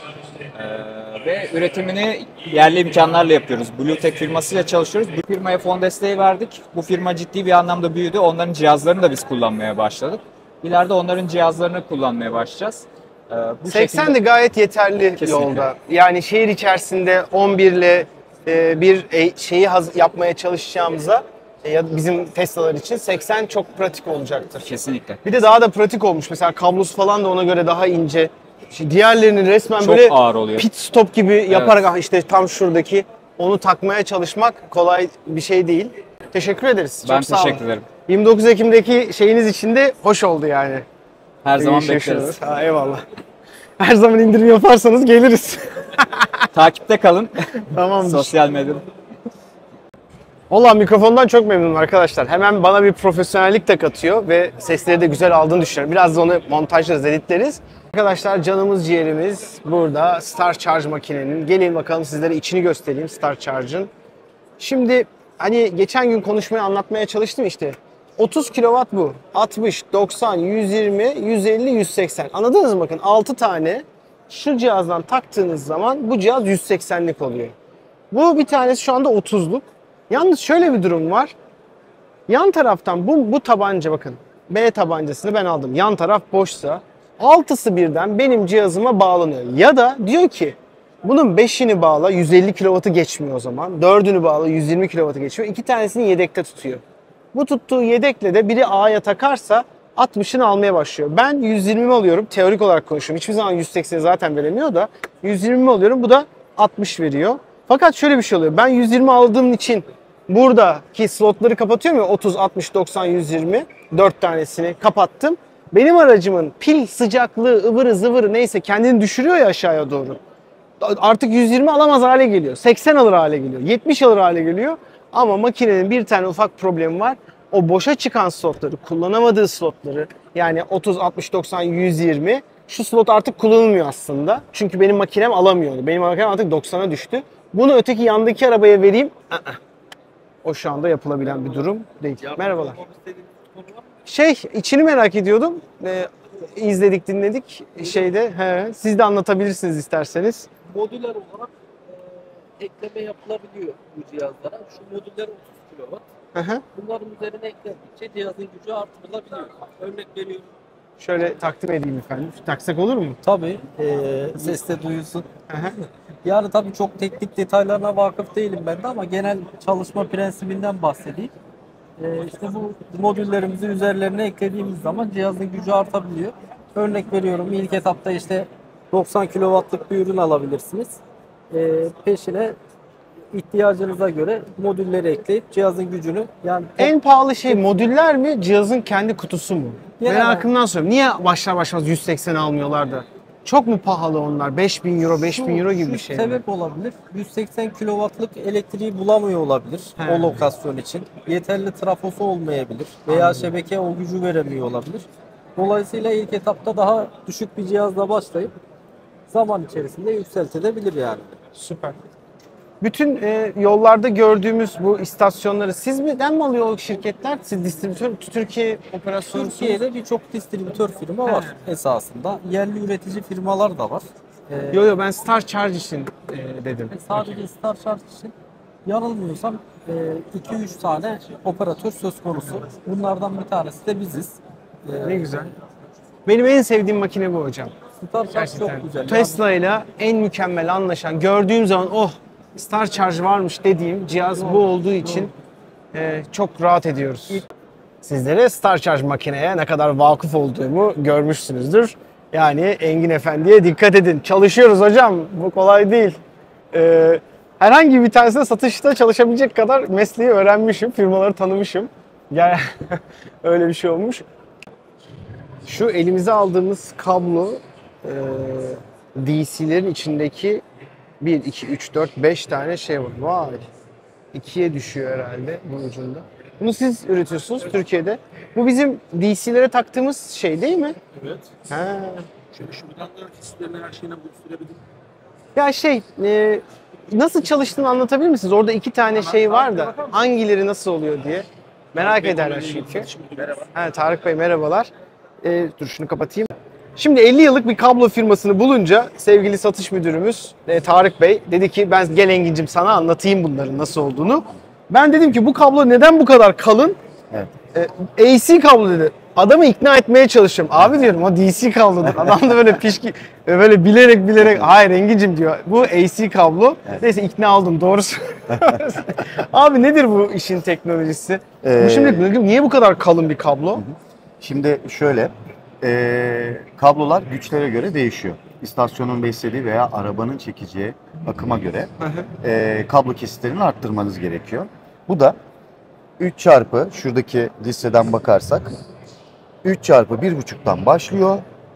Ve üretimini yerli imkanlarla yapıyoruz. Bluetech firmasıyla çalışıyoruz. Bu firmaya fon desteği verdik. Bu firma ciddi bir anlamda büyüdü. Onların cihazlarını da biz kullanmaya başladık. İleride onların cihazlarını kullanmaya başlayacağız. Bu 80 şekilde- de gayet yeterli Kesinlikle. yolda. Yani şehir içerisinde 11 ile bir şeyi yapmaya çalışacağımıza ya da bizim Tesla'lar için 80 çok pratik olacaktır. Kesinlikle. Bir de daha da pratik olmuş. Mesela kablosu falan da ona göre daha ince. Diğerlerinin resmen Çok böyle ağır oluyor. pit stop gibi yaparak işte tam şuradaki onu takmaya çalışmak kolay bir şey değil. Teşekkür ederiz. Ben Çok sağ olun. teşekkür ederim. 29 Ekim'deki şeyiniz için de hoş oldu yani. Her zaman Şaşırırız. bekleriz. Ha, eyvallah. Her zaman indirim yaparsanız geliriz. Takipte kalın. Tamamdır. Sosyal medyada. Valla mikrofondan çok memnunum arkadaşlar. Hemen bana bir profesyonellik de katıyor ve sesleri de güzel aldığını düşünüyorum. Biraz da onu montajlarız, editleriz. Arkadaşlar canımız ciğerimiz burada Star Charge makinenin. Gelin bakalım sizlere içini göstereyim Star Charge'ın. Şimdi hani geçen gün konuşmaya anlatmaya çalıştım işte. 30 kW bu. 60, 90, 120, 150, 180. Anladınız mı? Bakın 6 tane şu cihazdan taktığınız zaman bu cihaz 180'lik oluyor. Bu bir tanesi şu anda 30'luk. Yalnız şöyle bir durum var. Yan taraftan bu tabanca bakın. B tabancasını ben aldım. Yan taraf boşsa 6'sı birden benim cihazıma bağlanıyor. Ya da diyor ki bunun 5'ini bağla 150 kW'ı geçmiyor o zaman. 4'ünü bağla 120 kW'ı geçmiyor. 2 tanesini yedekte tutuyor. Bu tuttuğu yedekle de biri A'ya takarsa 60'ını almaya başlıyor. Ben 120'mi alıyorum. Teorik olarak konuşuyorum. Hiçbir zaman 180'i zaten veremiyor da 120'mi alıyorum. Bu da 60 veriyor. Fakat şöyle bir şey oluyor. Ben 120 aldığım için buradaki slotları kapatıyorum ya 30, 60, 90, 120. 4 tanesini kapattım. Benim aracımın pil sıcaklığı, ıvırı zıvırı neyse kendini düşürüyor ya aşağıya doğru. Artık 120 alamaz hale geliyor. 80 alır hale geliyor. 70 alır hale geliyor. Ama makinenin bir tane ufak problemi var. O boşa çıkan slotları, kullanamadığı slotları yani 30, 60, 90, 120 şu slot artık kullanılmıyor aslında. Çünkü benim makinem alamıyordu. Benim makinem artık 90'a düştü. Bunu öteki yandaki arabaya vereyim. O şu anda yapılabilen bir durum değil. Merhabalar. içini merak ediyordum. İzledik, dinledik şeyde. Siz de anlatabilirsiniz isterseniz. Modüler olarak ekleme yapılabiliyor bu cihazlara. Şu modüller 30 kW. Bunların üzerine eklendikçe cihazın gücü artırılabiliyor. Örnek veriyorum. Şöyle takdim edeyim efendim. Taksak olur mu? Tabii. Ses de duyulsun. Yani tabii çok teknik detaylarına vakıf değilim ben de ama genel çalışma prensibinden bahsedeyim. İşte bu modüllerimizi üzerlerine eklediğimiz zaman cihazın gücü artabiliyor. Örnek veriyorum, ilk etapta işte 90 kW'lık bir ürün alabilirsiniz. Peşine ihtiyacınıza göre modülleri ekleyip cihazın gücünü En pahalı şey modüller mi, cihazın kendi kutusu mu? Merakımdan soruyorum. Niye başlar 180 almıyorlar da? Çok mu pahalı onlar? 5.000 euro, 5.000 euro gibi bir şey mi? Sebep olabilir. 180 kW'lık elektriği bulamıyor olabilir o lokasyon için. Yeterli trafosu olmayabilir veya şebeke o gücü veremiyor olabilir. Dolayısıyla ilk etapta daha düşük bir cihazla başlayıp zaman içerisinde yükseltilebilir yani. Süper. Bütün yollarda gördüğümüz bu istasyonları siz mi alıyor o şirketler? Siz distribütör, Türkiye operasyonu. Türkiye'de birçok distribütör firma var esasında. Yerli üretici firmalar da var. Yo ben Star Charge için dedim. Sadece Star Charge için yanılmıyorsam 2-3 tane operatör söz konusu. Bunlardan bir tanesi de biziz. Ne güzel. Benim en sevdiğim makine bu hocam. Star Charge çok güzel. Tesla ile en mükemmel anlaşan, gördüğüm zaman Star Charge varmış dediğim cihaz bu olduğu için çok rahat ediyoruz. Sizlere Star Charge makineye ne kadar vakıf olduğumu görmüşsünüzdür. Yani Engin Efendi'ye dikkat edin. Çalışıyoruz hocam. Bu kolay değil. Herhangi bir tanesinde satışta çalışabilecek kadar mesleği öğrenmişim. Firmaları tanımışım. Yani öyle bir şey olmuş. Şu elimize aldığımız kablo DC'lerin içindeki 1, 2, 3, 4, 5 tane şey var. Vay. 2'ye düşüyor herhalde bunun ucunda. Bunu siz üretiyorsunuz Türkiye'de. Bu bizim DC'lere taktığımız şey değil mi? Evet. Ha. Şuradan da sistemle her şeyine buluşturabilirim. Ya nasıl çalıştığını anlatabilir misiniz? Orada 2 tane şey var da hangileri nasıl oluyor diye merak ederler çünkü. Merhaba. Tarık Bey merhabalar. Dur şunu kapatayım. Şimdi 50 yıllık bir kablo firmasını bulunca sevgili satış müdürümüz Tarık Bey dedi ki ben gel Engin'cim sana anlatayım bunların nasıl olduğunu. Ben dedim ki bu kablo neden bu kadar kalın? Evet. AC kablo dedi. Adamı ikna etmeye çalışıyorum. Abi diyorum o DC kablodur. Adam da böyle böyle bilerek hayır Engin'cim diyor. Bu AC kablo. Evet. Neyse ikna oldum doğrusu. Abi nedir bu işin teknolojisi? Bu şimdi niye bu kadar kalın bir kablo? Şimdi şöyle kablolar güçlere göre değişiyor. İstasyonun beslediği veya arabanın çekeceği akıma göre kablo kesitlerini arttırmanız gerekiyor. Bu da 3 çarpı şuradaki listeden bakarsak 3 çarpı 1.5'tan başlıyor.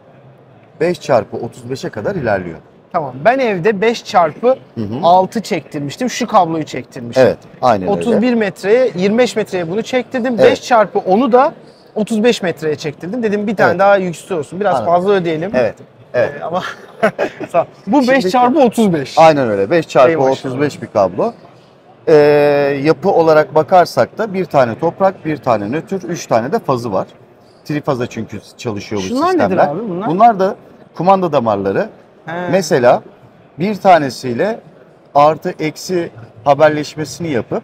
5 çarpı 35'e kadar ilerliyor. Tamam. Ben evde 5 çarpı 6 çektirmiştim. Şu kabloyu çektirmiştim. Evet. Aynen 31 öyle. metreye 25 metreye bunu çektirdim. Evet. 5 çarpı 10'u da 35 metreye çektirdim. Dedim bir tane daha yüksek olsun. Biraz Anladım. fazla ödeyelim. Evet. Evet. Ama bu 5 çarpı 35. Aynen öyle. 5 çarpı Ey maşallah. 35 bir kablo. Yapı olarak bakarsak da bir tane toprak, bir tane nötr, 3 tane de fazı var. Trifaza çünkü çalışıyor bu Şunlar sistemler. nedir abi bunlar? Bunlar da kumanda damarları. Mesela bir tanesiyle artı eksi haberleşmesini yapıp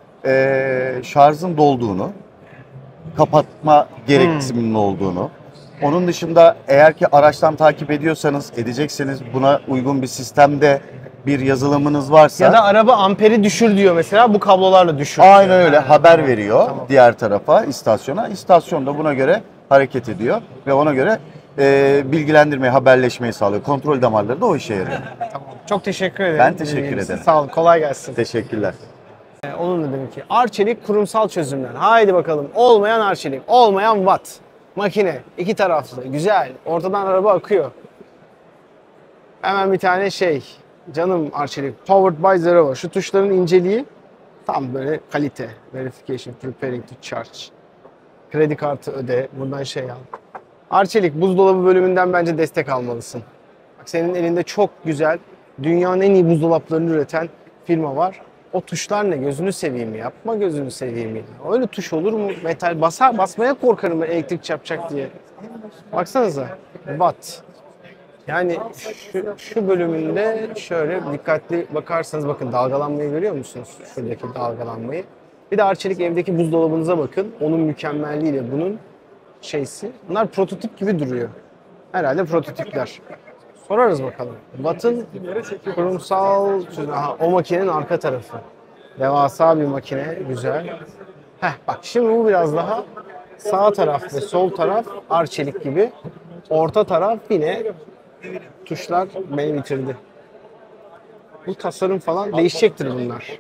şarjın dolduğunu, kapatma gereksiniminin olduğunu. Onun dışında eğer ki araçtan takip ediyorsanız, edecekseniz buna uygun bir sistemde bir yazılımınız varsa. Ya da araba amperi düşür diyor mesela bu kablolarla düşür. Aynen öyle haber veriyor diğer tarafa, istasyona. İstasyon da buna göre hareket ediyor ve ona göre bilgilendirmeyi, haberleşmeyi sağlıyor. Kontrol damarları da o işe yarıyor. Tamam. Çok teşekkür ederim. Ben teşekkür ederim. Sağ olun. Kolay gelsin. Teşekkürler. Onun da demek ki Arçelik kurumsal çözümler. Haydi bakalım. Olmayan Arçelik, olmayan Watt. Makine, 2 taraflı, güzel. Ortadan araba akıyor. Hemen bir tane canım Arçelik, Powered by Zero. Şu tuşların inceliği tam böyle kalite. Verification, preparing to charge. Kredi kartı öde, buradan al. Arçelik buzdolabı bölümünden bence destek almalısın. Bak senin elinde çok güzel, dünyanın en iyi buzdolaplarını üreten firma var. O tuşlar ne? Gözünü seveyim, yapma gözünü seveyim ya. Öyle tuş olur mu? Metal basmaya korkarım ben elektrik çarpacak diye. Baksanıza. Watt. Yani şu bölümünde şöyle dikkatli bakarsanız bakın dalgalanmayı görüyor musunuz? Şuradaki dalgalanmayı. Bir de Arçelik evdeki buzdolabınıza bakın. Onun mükemmelliğiyle bunun şeysi. Bunlar prototip gibi duruyor. Herhalde prototipler. Sorarız bakalım. Watt'ın kurumsal... Aha, o makinenin arka tarafı. Devasa bir makine. Güzel. Bak şimdi bu biraz daha sağ taraf ve sol taraf Arçelik gibi. Orta taraf yine tuşlar beni bitirdi. Bu tasarım falan değişecektir bunlar.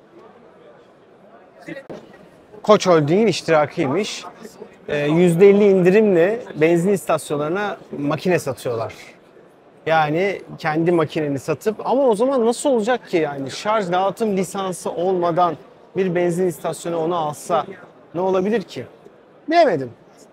Koç Holding'in iştirakiymiş. %50 indirimle benzin istasyonlarına makine satıyorlar. Yani kendi makineni satıp ama o zaman nasıl olacak ki yani şarj dağıtım lisansı olmadan bir benzin istasyonu onu alsa ne olabilir ki? Bilemedim.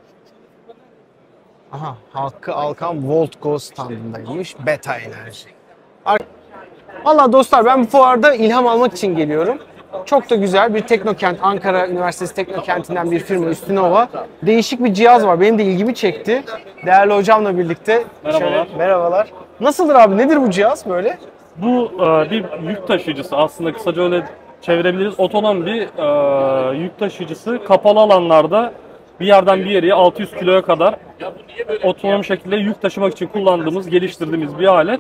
Aha, Hakkı Alkan Voltgo standındaymış. Beta Enerji. Valla dostlar ben bu fuarda ilham almak için geliyorum. Çok da güzel bir teknokent, Ankara Üniversitesi Teknokent'inden bir firma Üstünova. Değişik bir cihaz var. Benim de ilgimi çekti. Değerli hocamla birlikte. Merhabalar. Merhabalar. Nasıldır abi? Nedir bu cihaz böyle? Bu bir yük taşıyıcısı. Aslında kısaca öyle çevirebiliriz. Otonom bir yük taşıyıcısı. Kapalı alanlarda bir yerden bir yere 600 kiloya kadar otonom şekilde yük taşımak için kullandığımız, geliştirdiğimiz bir alet.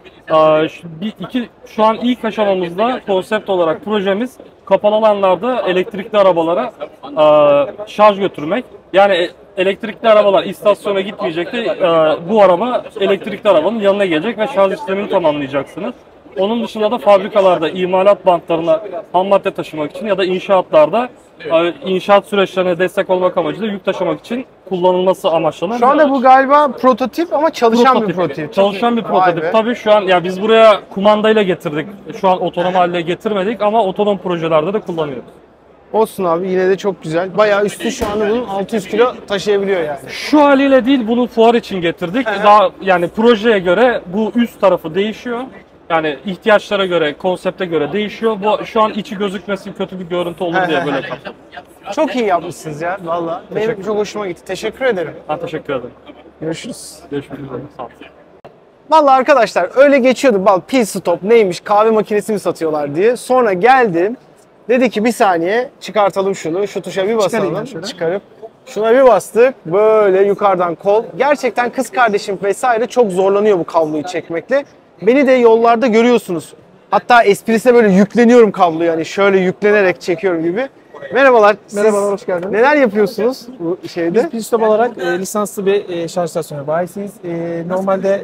Şu an ilk aşamamızda konsept olarak projemiz kapalı alanlarda elektrikli arabalara şarj götürmek. Yani elektrikli arabalar istasyona gitmeyecek de bu araba elektrikli arabanın yanına gelecek ve şarj işlemini tamamlayacaksınız. Onun dışında da fabrikalarda imalat bantlarına ham madde taşımak için ya da inşaatlarda inşaat süreçlerine destek olmak amacıyla yük taşımak için kullanılması amaçlanan. Şu anda bu galiba prototip ama çalışan bir prototip. Çalışan bir prototip. Tabii şu an ya biz buraya kumandayla getirdik. Şu an otonom haline getirmedik ama otonom projelerde de kullanıyoruz. Olsun abi yine de çok güzel. Bayağı üstü şu anda bunun 600 kilo taşıyabiliyor yani. Şu haliyle değil bunu fuar için getirdik. Daha yani projeye göre bu üst tarafı değişiyor. Yani ihtiyaçlara göre, konsepte göre değişiyor. Bu şu an içi gözükmesin kötü bir görüntü olur diye böyle yaptım. Çok iyi yapmışsınız ya valla. Benim çok hoşuma gitti. Teşekkür ederim. Ben teşekkür ederim. Görüşürüz. Görüşmek üzere. Sağ olun. Valla arkadaşlar öyle geçiyordu. Pit stop neymiş kahve makinesi mi satıyorlar diye. Sonra geldim. Dedi ki bir saniye çıkartalım şunu. Şu tuşa bir basalım. Çıkarıp şuna bir bastık. Böyle yukarıdan kol. Gerçekten kız kardeşim vesaire çok zorlanıyor bu kabloyu çekmekle. Beni de yollarda görüyorsunuz. Hatta esprisine böyle yükleniyorum kabloyu. Yani şöyle yüklenerek çekiyorum gibi. Merhabalar. Merhabalar, hoş geldiniz. Neler yapıyorsunuz bu şeyde? Biz Pistop olarak lisanslı bir şarj istasyonu bayisiyiz. Normalde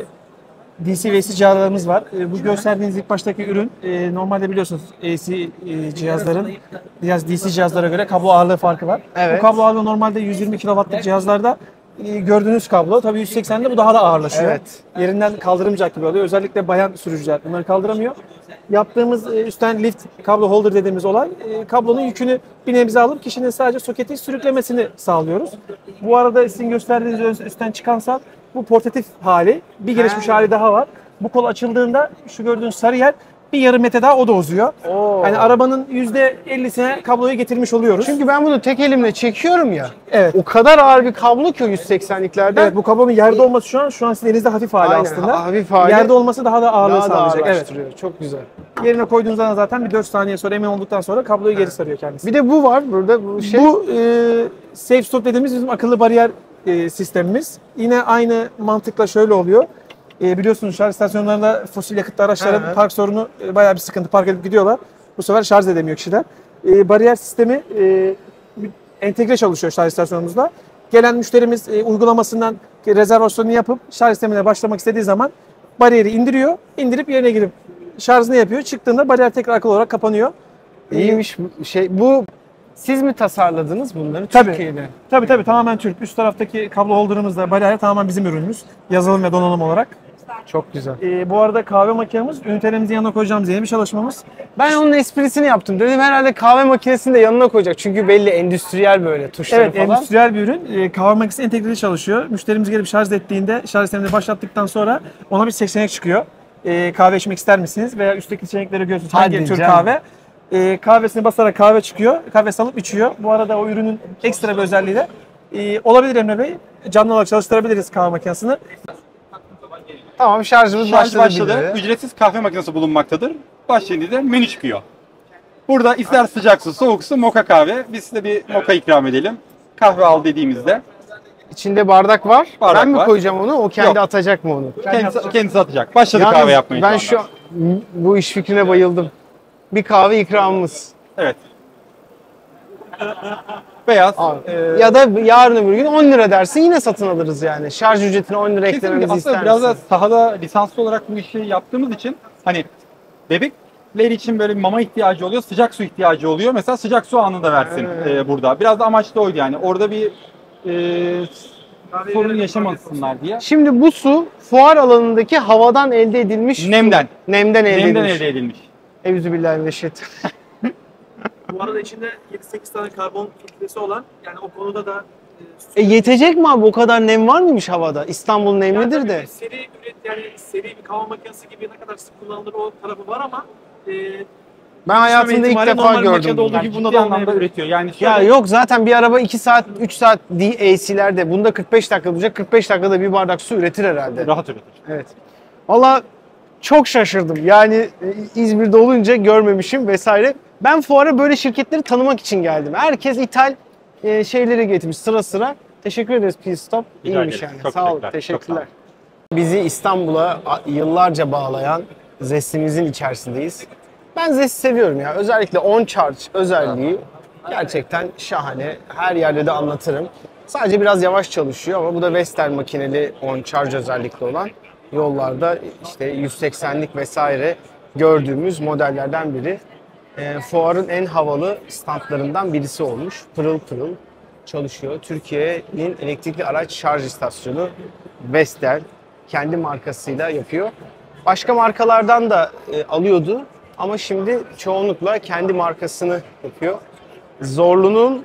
DC ve AC cihazlarımız var. Bu gösterdiğiniz ilk baştaki ürün normalde biliyorsunuz AC cihazların DC cihazlara göre kablo ağırlığı farkı var. Evet. Bu kablo ağırlığı normalde 120 kW'lık cihazlarda gördüğünüz kablo tabii 180'de bu daha da ağırlaşıyor. Evet. Yerinden kaldırımcak gibi oluyor. Özellikle bayan sürücüler bunları kaldıramıyor. Yaptığımız üstten lift kablo holder dediğimiz olay kablonun yükünü bir nebze alıp kişinin sadece soketi sürüklemesini sağlıyoruz. Bu arada sizin gösterdiğiniz üstten çıkansa bu portatif hali, bir gelişmiş hali daha var. Bu kol açıldığında şu gördüğünüz sarı yer bir yarım metre daha o da uzuyor. Yani arabanın %50'sine kabloyu getirmiş oluyoruz. Çünkü ben bunu tek elimle çekiyorum ya. Evet. O kadar ağır bir kablo ki o 180'liklerden. Evet bu kablonun yerde olması şu an sizin elinizde hafif hali Aynen, aslında. hafif hali. Yerde olması daha da ağırlığı Daha da sağlayacak. ağırlaştırıyor. Evet. Çok güzel. Yerine koyduğunuz zaman zaten bir 4 saniye sonra emin olduktan sonra kabloyu geri sarıyor kendisi. Bir de bu var burada bu şey. Bu Safe Stop dediğimiz bizim akıllı bariyer sistemimiz. Yine aynı mantıkla şöyle oluyor. Biliyorsunuz şarj istasyonlarında fosil yakıtlı araçların park sorunu bayağı bir sıkıntı. Park edip gidiyorlar. Bu sefer şarj edemiyor kişiler. Bariyer sistemi entegre çalışıyor şarj istasyonumuzda. Gelen müşterimiz uygulamasından rezervasyonunu yapıp şarj sistemine başlamak istediği zaman bariyeri indiriyor. İndirip yerine girip şarjını yapıyor. Çıktığında bariyer tekrar akıllı olarak kapanıyor. İyiymiş bu siz mi tasarladınız bunları Tabii. Türkiye'de? Tabii tamamen Türk. Üst taraftaki kablo holder'ımız da bariyer tamamen bizim ürünümüz. Yazılım ve donanım olarak. Çok güzel. Bu arada kahve makinemiz ünitelerimizin yanına koyacağımız yeni bir çalışmamız. Ben onun esprisini yaptım. Dedim herhalde kahve makinesini de yanına koyacak. Çünkü belli endüstriyel böyle tuşları Evet, falan. endüstriyel bir ürün. Kahve makinesi entegreli çalışıyor. Müşterimiz gelip şarj ettiğinde, şarj sistemini başlattıktan sonra ona bir seçenek çıkıyor. Kahve içmek ister misiniz? Veya üstteki seçenekleri görüyorsunuz. Hangi tür kahve? Kahvesini basarak kahve çıkıyor. Kahvesi alıp içiyor. Bu arada o ürünün ekstra bir özelliği de olabilir Emre Bey. Canlı olarak çalıştırabiliriz kahve makinesini. Tamam, şarjımız Şarj başladı. başladı. Ücretsiz kahve makinesi bulunmaktadır. Başlayınca da menü çıkıyor. Burada ister sıcak su, soğuk su, moka kahve. Biz size bir moka ikram edelim. Kahve al dediğimizde. İçinde bardak var. Bardak ben mi var. koyacağım onu? O kendi Yok. atacak mı onu? Kendisi atacak. Başladı Yalnız kahve yapmaya ben şu anda. bu iş fikrine bayıldım. Bir kahve ikramımız. Evet. Beyaz. Ya da yarın öbür gün 10 lira dersin, yine satın alırız yani. Şarj ücretine 10 lira Kesinlikle. eklememizi Aslında ister biraz da misin? sahada lisanslı olarak bu işi yaptığımız için hani bebekler için böyle bir mama ihtiyacı oluyor, sıcak su ihtiyacı oluyor. Mesela sıcak su anında versin burada. Biraz da amaç da oydu yani. Orada bir sorun yaşamasınlar diye. Şimdi bu su fuar alanındaki havadan elde edilmiş Nemden. Nemden elde Nemden edilmiş. elde edilmiş. Euzubillahimineşşeytanirracim. Bu arada içinde 7-8 tane karbon filtresi olan, yani o konuda da Yetecek mi abi? O kadar nem var mıymış havada? İstanbul nemlidir de. Seri bir kahve makinesi gibi ne kadar sık kullanılır o tarafı var ama Ben hayatımda ilk defa gördüm. olduğu gibi bunda Ciddi da anlamda olmayabilir. üretiyor. Yani Ya şöyle, yok, zaten bir araba 2 saat 3 saat AC'lerde, bunda 45 dakika duracak, 45 dakikada bir bardak su üretir herhalde. rahat üretir. Evet. Valla çok şaşırdım. Yani İzmir'de olunca görmemişim vesaire. Ben fuara böyle şirketleri tanımak için geldim. Herkes ithal şeyleri getirmiş sıra sıra. Teşekkür ederiz Peace Stop. Rica İyiymiş ederiz. yani. Çok Sağ olun. teşekkürler. Teşekkürler. Çok Bizi İstanbul'a yıllarca bağlayan Zest'imizin içerisindeyiz. Ben Zest'i seviyorum ya. Özellikle on charge özelliği gerçekten şahane. Her yerde de anlatırım. Sadece biraz yavaş çalışıyor ama bu da Vestel makineli on charge özellikli olan yollarda işte 180'lik vesaire gördüğümüz modellerden biri. Fuarın en havalı standlarından birisi olmuş. Pırıl pırıl çalışıyor. Türkiye'nin elektrikli araç şarj istasyonu Vestel kendi markasıyla yapıyor. Başka markalardan da alıyordu ama şimdi çoğunlukla kendi markasını yapıyor. Zorlu'nun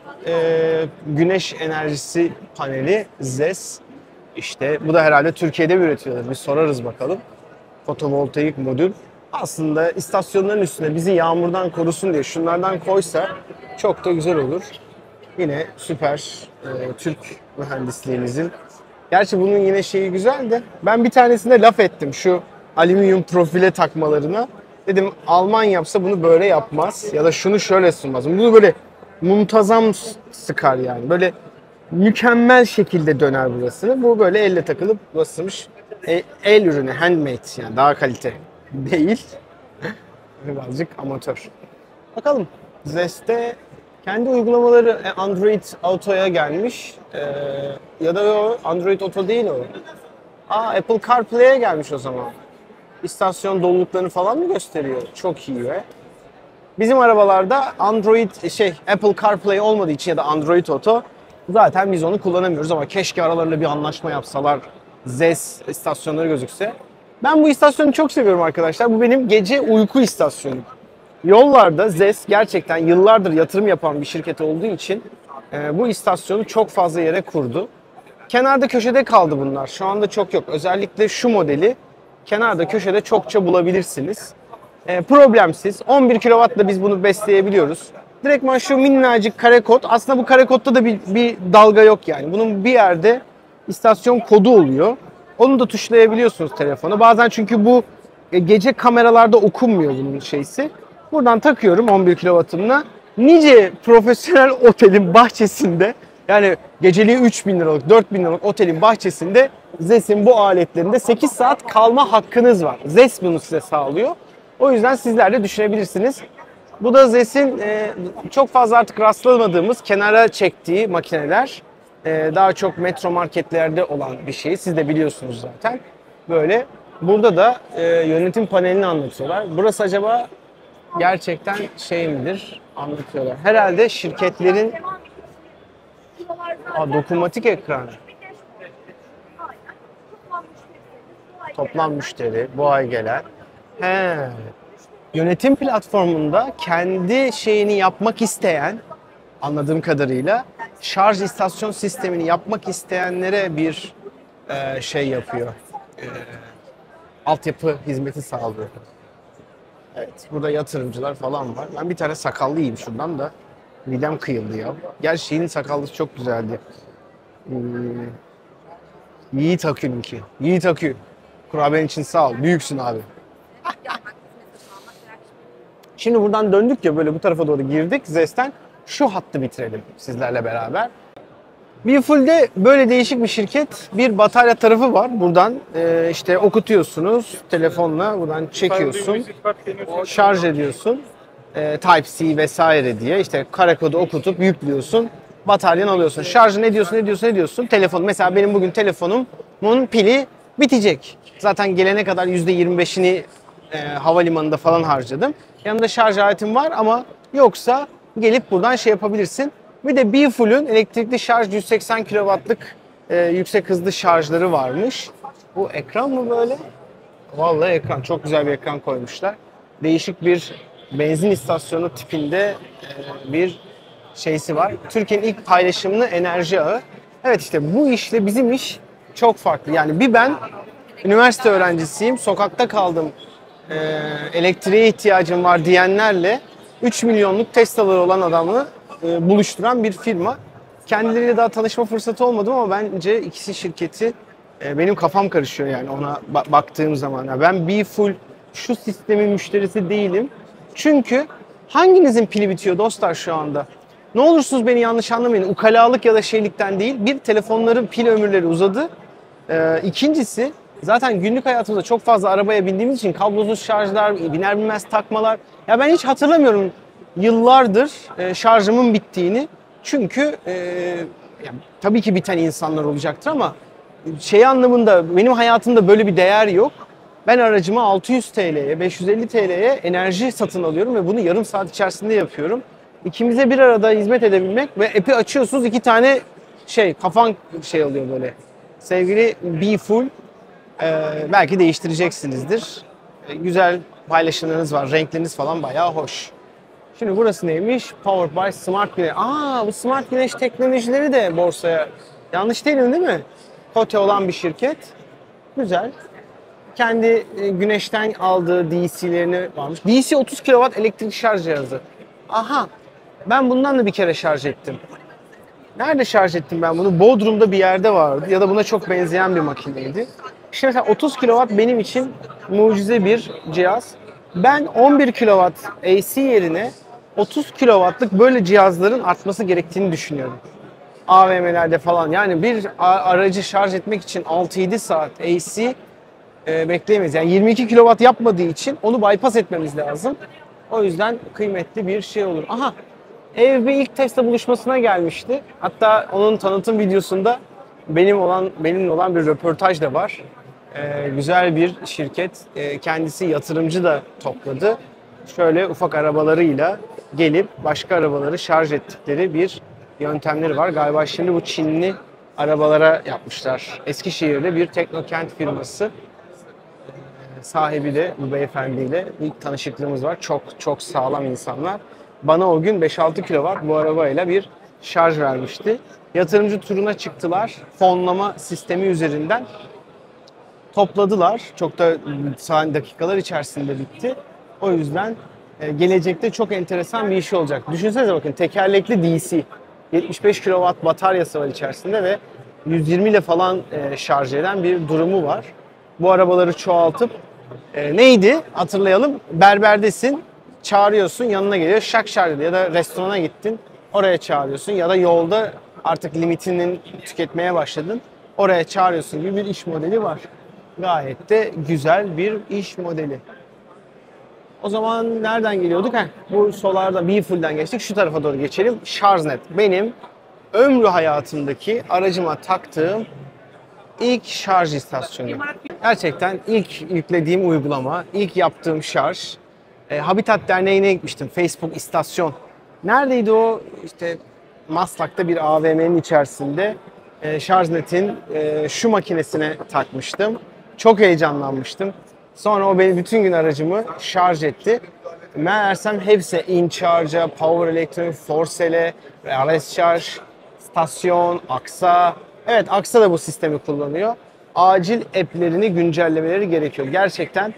güneş enerjisi paneli ZES. İşte bu da herhalde Türkiye'de mi üretiyorlar? Bir sorarız bakalım. Fotovoltaik modül. Aslında istasyonların üstüne bizi yağmurdan korusun diye şunlardan koysa çok da güzel olur. Yine süper Türk mühendisliğimizin. Gerçi bunun yine şeyi güzel de ben bir tanesine laf ettim şu alüminyum profile takmalarına. Dedim Alman yapsa bunu böyle yapmaz ya da şunu şöyle sunmaz. Bunu böyle muntazam sıkar yani. Böyle mükemmel şekilde döner burasını. Bu böyle elle takılıp basılmış el ürünü, handmade yani daha kalite değil. Birazcık amatör. Bakalım. Zest'te kendi uygulamaları Android Auto'ya gelmiş. Ya da o Android Auto değil o. Apple CarPlay'e gelmiş o zaman. İstasyon doluluklarını falan mı gösteriyor? Çok iyi ve bizim arabalarda Apple CarPlay olmadığı için ya da Android Auto zaten biz onu kullanamıyoruz ama keşke aralarında bir anlaşma yapsalar. ZES istasyonları gözükse. Ben bu istasyonu çok seviyorum arkadaşlar. Bu benim gece uyku istasyonum. Yollarda ZES gerçekten yıllardır yatırım yapan bir şirket olduğu için bu istasyonu çok fazla yere kurdu. Kenarda köşede kaldı bunlar. Şu anda çok yok. Özellikle şu modeli kenarda köşede çokça bulabilirsiniz. Problemsiz. 11 kW'la biz bunu besleyebiliyoruz. Direktman şu minnacık kare kod. Aslında bu kare kodda da bir dalga yok yani. Bunun bir yerde istasyon kodu oluyor. Onu da tuşlayabiliyorsunuz telefonu. Bazen çünkü bu gece kameralarda okunmuyor bunun şeysi. Buradan takıyorum 11 kW'ımla. Nice profesyonel otelin bahçesinde, yani geceliği 3.000 liralık, 4.000 liralık otelin bahçesinde ZES'in bu aletlerinde 8 saat kalma hakkınız var. ZES bunu size sağlıyor. O yüzden sizler de düşünebilirsiniz. Bu da ZES'in çok fazla artık rastlamadığımız kenara çektiği makineler. Daha çok metro marketlerde olan bir şey. Siz de biliyorsunuz zaten. Böyle. Burada da yönetim panelini anlatıyorlar. Burası acaba gerçekten şey midir? Anlatıyorlar. Herhalde şirketlerin dokunmatik ekran. Toplam müşteri, bu ay gelen. Yönetim platformunda kendi şeyini yapmak isteyen, anladığım kadarıyla şarj istasyon sistemini yapmak isteyenlere bir şey yapıyor. Altyapı hizmeti sağlıyor. Evet, burada yatırımcılar falan var. Ben bir tane sakallı yiyeyim şuradan da. Midem kıyıldı ya. Gerçi şeyin sakallısı çok güzeldi. Yiğit Akü'nünki. Yiğit Akü. Kurabiyen için sağ ol. Büyüksün abi. Şimdi buradan döndük ya böyle bu tarafa doğru girdik. Zest'ten şu hattı bitirelim sizlerle beraber. BeFull'de böyle değişik bir şirket. Bir batarya tarafı var. Buradan işte okutuyorsunuz telefonla. Buradan çekiyorsun. Şarj ediyorsun. Type-C vesaire diye. İşte kare kodu okutup yüklüyorsun. Bataryanı alıyorsun. Şarjını ediyorsun. Telefon. Mesela benim bugün telefonumun pili bitecek. Zaten gelene kadar %25'ini havalimanında falan harcadım. Yanında şarj aletim var ama yoksa gelip buradan şey yapabilirsin. Bir de BeFull'ün elektrikli şarj 180 kW'lık yüksek hızlı şarjları varmış. Bu ekran mı böyle? Vallahi ekran. Çok güzel bir ekran koymuşlar. Değişik bir benzin istasyonu tipinde bir şeysi var. Türkiye'nin ilk paylaşımlı enerji ağı. Evet işte bu işle bizim iş çok farklı. Yani ben üniversite öğrencisiyim, sokakta kaldım, elektriğe ihtiyacım var diyenlerle 3 milyonluk Tesla'ları olan adamı buluşturan bir firma. Kendileriyle daha tanışma fırsatı olmadı ama bence ikisi şirketi benim kafam karışıyor yani ona baktığım zaman. Yani ben BeFull şu sistemin müşterisi değilim. Çünkü hanginizin pili bitiyor dostlar şu anda? Ne olursunuz beni yanlış anlamayın. Ukalalık ya da şeylikten değil. Bir, telefonların pil ömürleri uzadı. İkincisi, zaten günlük hayatımızda çok fazla arabaya bindiğimiz için kablosuz şarjlar, biner binmez takmalar. Ya ben hiç hatırlamıyorum yıllardır şarjımın bittiğini. Çünkü yani tabii ki biten insanlar olacaktır ama şey anlamında benim hayatımda böyle bir değer yok. Ben aracıma 600 TL'ye, 550 TL'ye enerji satın alıyorum ve bunu yarım saat içerisinde yapıyorum. İkimize bir arada hizmet edebilmek ve app'i açıyorsunuz, iki tane kafan oluyor böyle. Sevgili BeFull, belki değiştireceksinizdir. Güzel paylaşımlarınız var, renkleriniz falan bayağı hoş. Şimdi burası neymiş? Powered by Smart Güneş. Bu Smart Güneş teknolojileri de borsaya, yanlış değilim değil mi? Kote olan bir şirket. Güzel. Kendi güneşten aldığı DC'lerini varmış. DC 30 kW elektrik şarj cihazı. Ben bundan da bir kere şarj ettim. Nerede şarj ettim ben bunu? Bodrum'da bir yerde vardı ya da buna çok benzeyen bir makineydi. İşte mesela 30 kW benim için mucize bir cihaz. Ben 11 kW AC yerine 30 kW'lık böyle cihazların artması gerektiğini düşünüyorum. AVM'lerde falan. Yani bir aracı şarj etmek için 6-7 saat AC bekleyemeyiz. Yani 22 kW yapmadığı için onu bypass etmemiz lazım. O yüzden kıymetli bir şey olur. Evbe ilk Tesla buluşmasına gelmişti. Hatta onun tanıtım videosunda benimle olan bir röportaj da var. Güzel bir şirket. Kendisi yatırımcı da topladı. Şöyle ufak arabalarıyla gelip başka arabaları şarj ettikleri bir yöntemleri var. Galiba şimdi bu Çinli arabalara yapmışlar. Eskişehir'de bir teknokent firması. Sahibi de bu beyefendiyle ilk tanışıklığımız var. Çok çok sağlam insanlar. Bana o gün 5-6 kW bu arabayla bir şarj vermişti. Yatırımcı turuna çıktılar. Fonlama sistemi üzerinden topladılar. Çok da dakikalar içerisinde bitti. O yüzden gelecekte çok enteresan bir iş olacak. Düşünsenize bakın, tekerlekli DC. 75 kW bataryası var içerisinde ve 120 ile falan şarj eden bir durumu var. Bu arabaları çoğaltıp neydi hatırlayalım, berberdesin, çağırıyorsun, yanına geliyor, şak şarj ediyor. Ya da restorana gittin, oraya çağırıyorsun ya da yolda artık limitinin tüketmeye başladın, oraya çağırıyorsun gibi bir iş modeli var. Gayet de güzel bir iş modeli. O zaman nereden geliyorduk? Bu solarda BeFull'den geçtik. Şu tarafa doğru geçelim. ShargeNet. Benim ömrü hayatımdaki aracıma taktığım ilk şarj istasyonu. Gerçekten ilk yüklediğim uygulama, ilk yaptığım şarj. Habitat Derneği'ne gitmiştim. Facebook istasyon. Neredeydi o? İşte Maslak'ta bir AVM'nin içerisinde ShargeNet'in şu makinesine takmıştım. Çok heyecanlanmıştım. Sonra o benim bütün gün aracımı şarj etti. Meğersem hepsi InCharge'a, Power Electronic, Forcel'e, RS Charge, Stasyon, Aksa. Evet, Aksa da bu sistemi kullanıyor. Acil app'lerini güncellemeleri gerekiyor. Gerçekten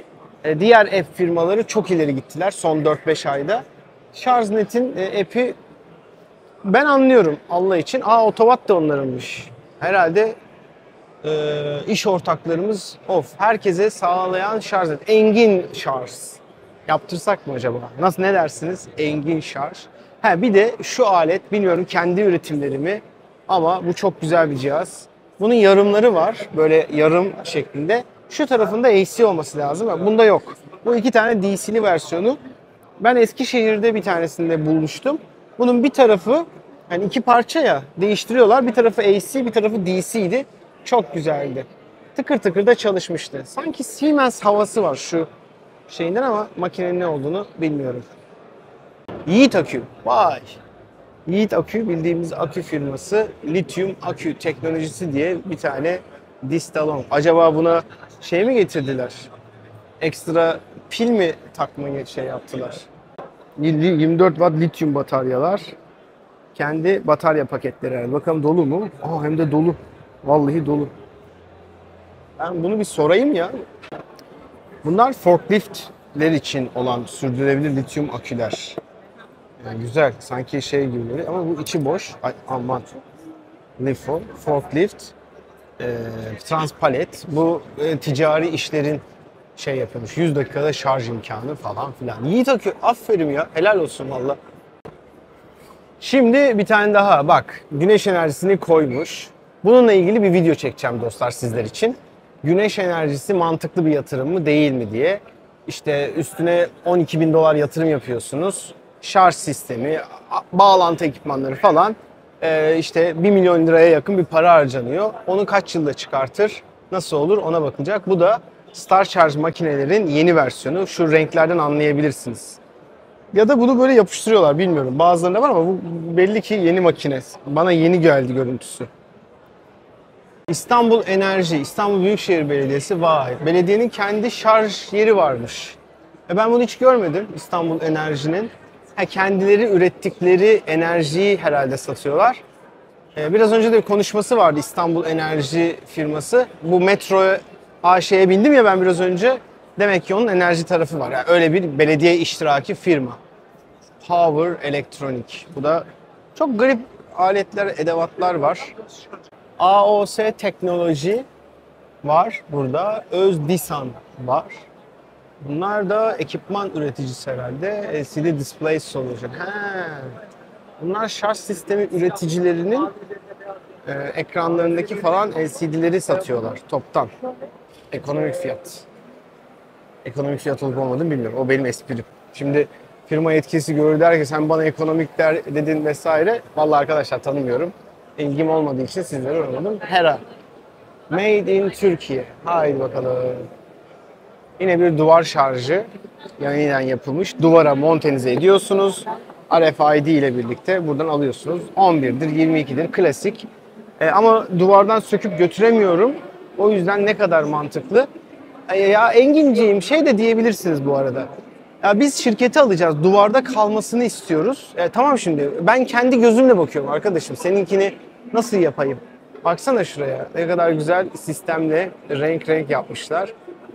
Diğer app firmaları çok ileri gittiler son 4-5 ayda. SharjNet'in app'i ben anlıyorum Allah için. Otowatt da onlarınmış. Herhalde iş ortaklarımız herkese sağlayan SharjNet. Engin şarj. Yaptırsak mı acaba? Ne dersiniz? Engin şarj. Bir de şu alet, bilmiyorum kendi üretimleri mi ama bu çok güzel bir cihaz. Bunun yarımları var. Böyle yarım şeklinde. Şu tarafında AC olması lazım ama bunda yok. Bu 2 tane DC'li versiyonu. Ben Eskişehir'de bir tanesinde bulmuştum. Bunun bir tarafı, hani 2 parça ya, değiştiriyorlar. Bir tarafı AC, bir tarafı DC'ydi. Çok güzeldi. Tıkır tıkır da çalışmıştı. Sanki Siemens havası var şu şeyinden ama makinenin ne olduğunu bilmiyorum. Yiğit Akü. Vay. Yiğit Akü bildiğimiz akü firması, lityum akü teknolojisi diye bir tane distalon. Acaba buna şey mi getirdiler? Ekstra pil mi takmayı yaptılar? 24 watt lityum bataryalar. Kendi batarya paketleri herhalde. Bakalım dolu mu? Hem de dolu. Vallahi dolu. Ben bunu bir sorayım ya. Bunlar forkliftler için olan sürdürülebilir lityum aküler. Güzel. Sanki şey gibi ama bu içi boş. Aman. LiFo, forklift, transpalet. Bu ticari işlerin yapıyormuş. 100 dakikada şarj imkanı falan filan. Yiğit Akü, aferin ya. Helal olsun valla. Şimdi bir tane daha. Bak, güneş enerjisini koymuş. Bununla ilgili bir video çekeceğim dostlar sizler için. Güneş enerjisi mantıklı bir yatırım mı değil mi diye. İşte üstüne $12.000 yatırım yapıyorsunuz. Şarj sistemi, bağlantı ekipmanları falan. İşte 1 milyon liraya yakın bir para harcanıyor. Onu kaç yılda çıkartır? Nasıl olur ona bakacak. Bu da Star Charge makinelerin yeni versiyonu. Şu renklerden anlayabilirsiniz. Ya da bunu böyle yapıştırıyorlar bilmiyorum. Bazılarında var ama bu belli ki yeni makine. Bana yeni geldi görüntüsü. İstanbul Enerji, İstanbul Büyükşehir Belediyesi, vay. Belediyenin kendi şarj yeri varmış. Ben bunu hiç görmedim İstanbul Enerji'nin. Kendileri ürettikleri enerjiyi herhalde satıyorlar. Biraz önce de bir konuşması vardı İstanbul Enerji firması. Bu metro AŞ'ye bindim ya ben biraz önce. Demek ki onun enerji tarafı var. Yani öyle bir belediye iştiraki firma. Power Electronic. Bu da çok garip aletler, edevatlar var. AOS Teknoloji var burada. Özdisan var. Bunlar da ekipman üreticisi herhalde. LCD Display Solution. Bunlar şarj sistemi üreticilerinin ekranlarındaki falan LCD'leri satıyorlar toptan. Ekonomik fiyat. Ekonomik fiyat olup olmadığını bilmiyorum. O benim esprim. Şimdi firma yetkisi görür der ki sen bana ekonomik der dedin vesaire. Vallahi arkadaşlar tanımıyorum. İlgim olmadığı için sizlere öğrendim. Hera. Made in Türkiye. Haydi bakalım. Yine bir duvar şarjı. Yeniden yapılmış. Duvara montenize ediyorsunuz. RFID ile birlikte buradan alıyorsunuz. 11'dir, 22'dir. Klasik. Ama duvardan söküp götüremiyorum. O yüzden ne kadar mantıklı. Ya Enginciğim şey de diyebilirsiniz bu arada. Ya biz şirketi alacağız. Duvarda kalmasını istiyoruz. Tamam şimdi ben kendi gözümle bakıyorum arkadaşım. Seninkini nasıl yapayım? Baksana şuraya. Ne kadar güzel sistemle renk yapmışlar.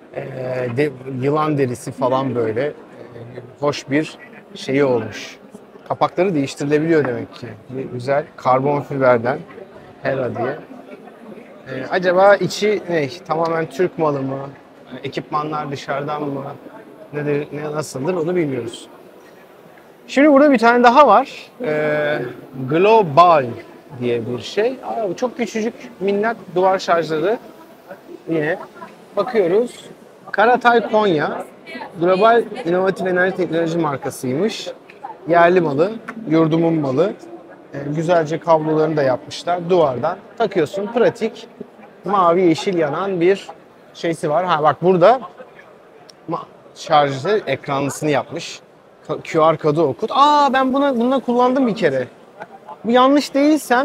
Yılan derisi falan böyle. Hoş bir şeyi olmuş. Kapakları değiştirilebiliyor demek ki. Güzel. Karbon fiberden. Hera diye. Acaba içi ne? Tamamen Türk malı mı? Ekipmanlar dışarıdan mı? Nasıldır onu bilmiyoruz. Şimdi burada bir tane daha var. Global diye bir şey. Bu çok küçücük minnak duvar şarjları. Yine bakıyoruz. Karatay Konya. Global inovatif enerji teknoloji markasıymış. Yerli malı, yurdumun malı. Güzelce kablolarını da yapmışlar. Duvardan takıyorsun. Pratik. Mavi yeşil yanan bir şeysi var. Bak burada şarjı ekranlısını yapmış. QR kodu okut. Ben bununla kullandım bir kere. Bu yanlış değilsem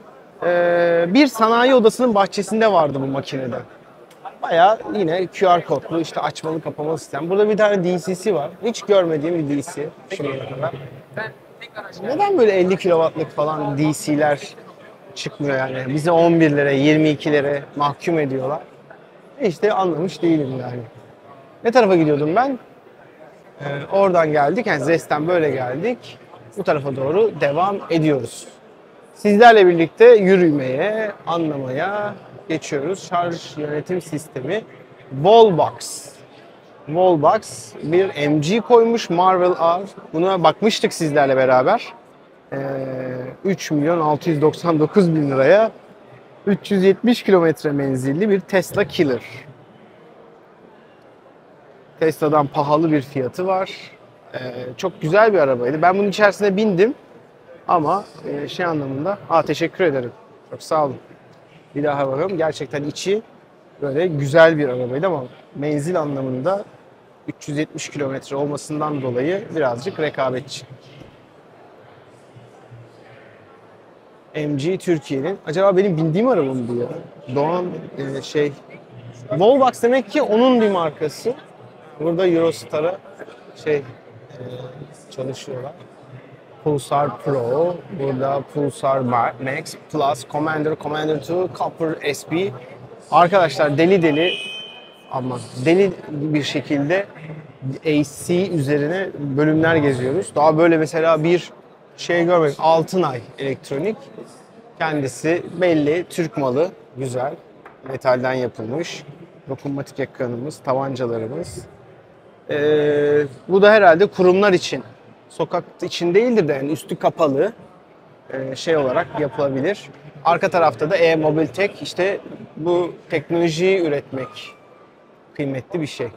bir sanayi odasının bahçesinde vardı bu makinede. Bayağı yine QR kodlu işte açmalı kapamalı sistem. Burada bir tane DC'si var. Hiç görmediğim bir DC şimdiye kadar. Neden böyle 50 kW'lık falan DC'ler çıkmıyor yani? Bize 11'lere, 22'lere mahkum ediyorlar. İşte anlamış değilim yani. Ne tarafa gidiyordum ben? Oradan geldik. Yani ZES'ten böyle geldik. Bu tarafa doğru devam ediyoruz. Sizlerle birlikte yürümeye, anlamaya geçiyoruz. Şarj yönetim sistemi Wallbox. Wallbox bir MG koymuş, Marvel R. Buna bakmıştık sizlerle beraber. 3.699.000 liraya 370 kilometre menzilli bir Tesla Killer. Tesla'dan pahalı bir fiyatı var. Çok güzel bir arabaydı. Ben bunun içerisine bindim. Ama şey anlamında, teşekkür ederim. Çok sağ olun. Bir daha bakalım. Gerçekten içi böyle güzel bir arabaydı ama menzil anlamında 370 kilometre olmasından dolayı birazcık rekabetçi. MG Türkiye'nin. Acaba benim bildiğim araba mı bu ya? Doğan Wallbox demek ki onun bir markası. Burada Eurostar'a çalışıyorlar. Pulsar Pro, burada Pulsar Max Plus, Commander 2, Copper SB. Arkadaşlar deli bir şekilde AC üzerine bölümler geziyoruz. Daha böyle mesela bir şey görmedik. Altınay Elektronik. Kendisi belli, Türk malı, güzel. Metalden yapılmış. Dokunmatik ekranımız, tabancalarımız. Bu da herhalde kurumlar için. Sokak için değildir de yani üstü kapalı olarak yapılabilir. Arka tarafta da e-Mobiltek, işte bu teknolojiyi üretmek kıymetli bir şey.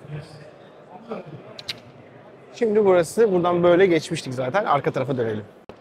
Şimdi buradan böyle geçmiştik zaten. Arka tarafa dönelim.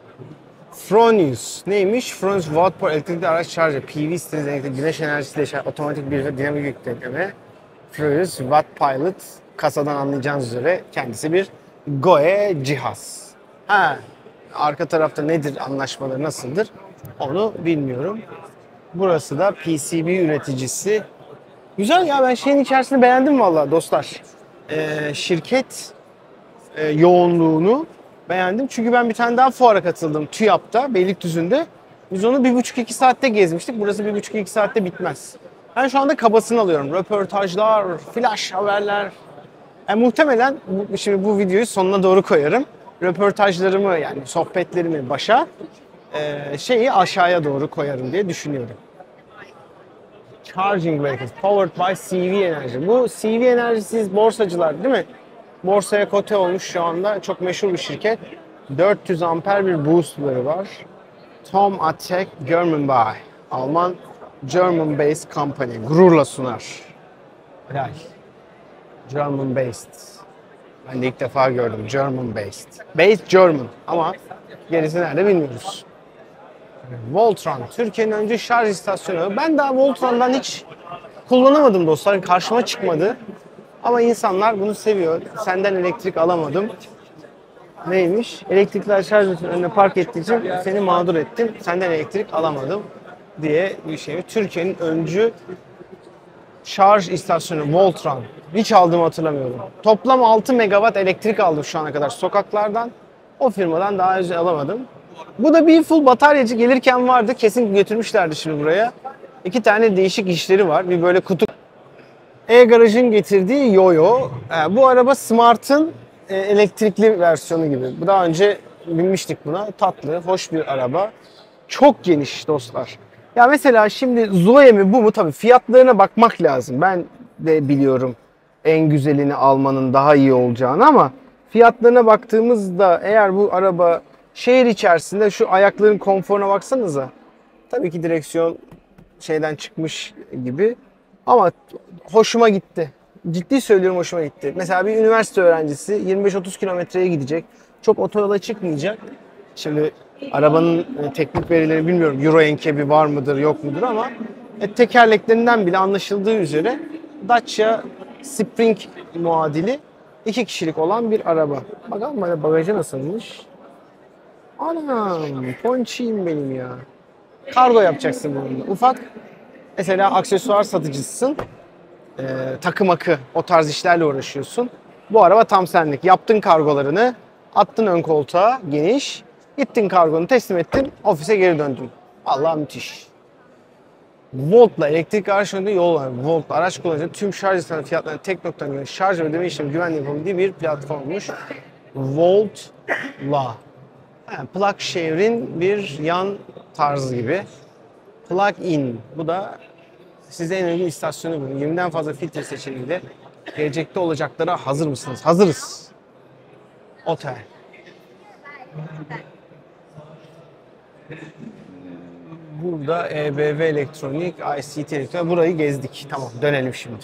Fronius neymiş? Fronius Watt Power elektrikli araç şarjı. PV siteniz elektrikli güneş enerjisiyle otomatik bir dinamik yükleme. Fronius Watt Pilot, kasadan anlayacağınız üzere kendisi bir GOE cihaz. Arka tarafta nedir, anlaşmaları nasıldır onu bilmiyorum. Burası da PCB üreticisi. Güzel ya, ben şeyin içerisini beğendim vallahi dostlar. Şirket yoğunluğunu beğendim. Çünkü ben bir tane daha fuara katıldım TÜYAP'ta, Beylikdüzü'nde. Biz onu 1,5-2 saatte gezmiştik. Burası 1,5-2 saatte bitmez. Ben şu anda kabasını alıyorum. Röportajlar, flash haberler. Muhtemelen şimdi bu videoyu sonuna doğru koyarım. Röportajlarımı yani sohbetlerimi başa, aşağıya doğru koyarım diye düşünüyorum. Charging vehicles powered by CV Enerji. Bu CV Enerjisiz borsacılar değil mi? Borsaya kote olmuş şu anda. Çok meşhur bir şirket. 400 amper bir boostları var. Tom Atek German Buy. Alman German based company. Gururla sunar. Helal. German based. Ben de ilk defa gördüm. German based. Based German ama gerisi nerede bilmiyoruz. Voltron. Türkiye'nin öncü şarj istasyonu. Ben daha Voltron'dan hiç kullanamadım dostlar. Karşıma çıkmadı. Ama insanlar bunu seviyor. Senden elektrik alamadım. Neymiş? Elektrikli şarj önüne park ettiği için seni mağdur ettim. Senden elektrik alamadım diye bir şey. Türkiye'nin öncü şarj istasyonu Voltron. Hiç aldığımı hatırlamıyorum. Toplam 6 megawatt elektrik aldım şu ana kadar sokaklardan. O firmadan daha önce alamadım. Bu da bir full bataryacı gelirken vardı. Kesin götürmüşlerdi şimdi buraya. 2 tane değişik işleri var. Bir böyle kutu. E-Garaj'ın getirdiği Yoyo. Bu araba Smart'ın elektrikli versiyonu gibi. Daha önce binmiştik buna. Tatlı, hoş bir araba. Çok geniş dostlar. Ya mesela şimdi Zoe mi bu mu? Tabii fiyatlarına bakmak lazım. Ben de biliyorum en güzelini almanın daha iyi olacağını ama fiyatlarına baktığımızda eğer bu araba şehir içerisinde şu ayakların konforuna baksanıza. Tabii ki direksiyon şeyden çıkmış gibi ama hoşuma gitti. Ciddi söylüyorum, hoşuma gitti. Mesela bir üniversite öğrencisi 25-30 kilometreye gidecek. Çok otoyola çıkmayacak. Şimdi arabanın teknik verileri bilmiyorum. Euro NCAP'i var mıdır yok mudur ama tekerleklerinden bile anlaşıldığı üzere Dacia Spring muadili 2 kişilik olan bir araba. Bakalım bana bagajı nasılmış. Anam, ponçiyim benim ya. Kargo yapacaksın bununla. Ufak. Mesela aksesuar satıcısın. Takım akı, o tarz işlerle uğraşıyorsun. Bu araba tam senlik. Yaptın kargolarını, attın ön koltuğa geniş. Gittin kargonu teslim ettin, ofise geri döndün. Vallahi müthiş. Volt'la elektrik araç yönünde yol var. Volt'la araç kullanıcı tüm şarj istasyonu fiyatlarına tek noktadan göre şarj ve ödeme işlemi güvenli yapabildiği bir platformmuş. Volt'la. Yani plug share'in bir yan tarzı gibi. Plug-in. Bu da size en uygun istasyonu bulun. 20'den fazla filtre seçeneğiyle gelecekte olacaklara hazır mısınız? Hazırız. Otel. Burada EBV elektronik, ICT elektronik. Burayı gezdik. Tamam, dönelim şimdi.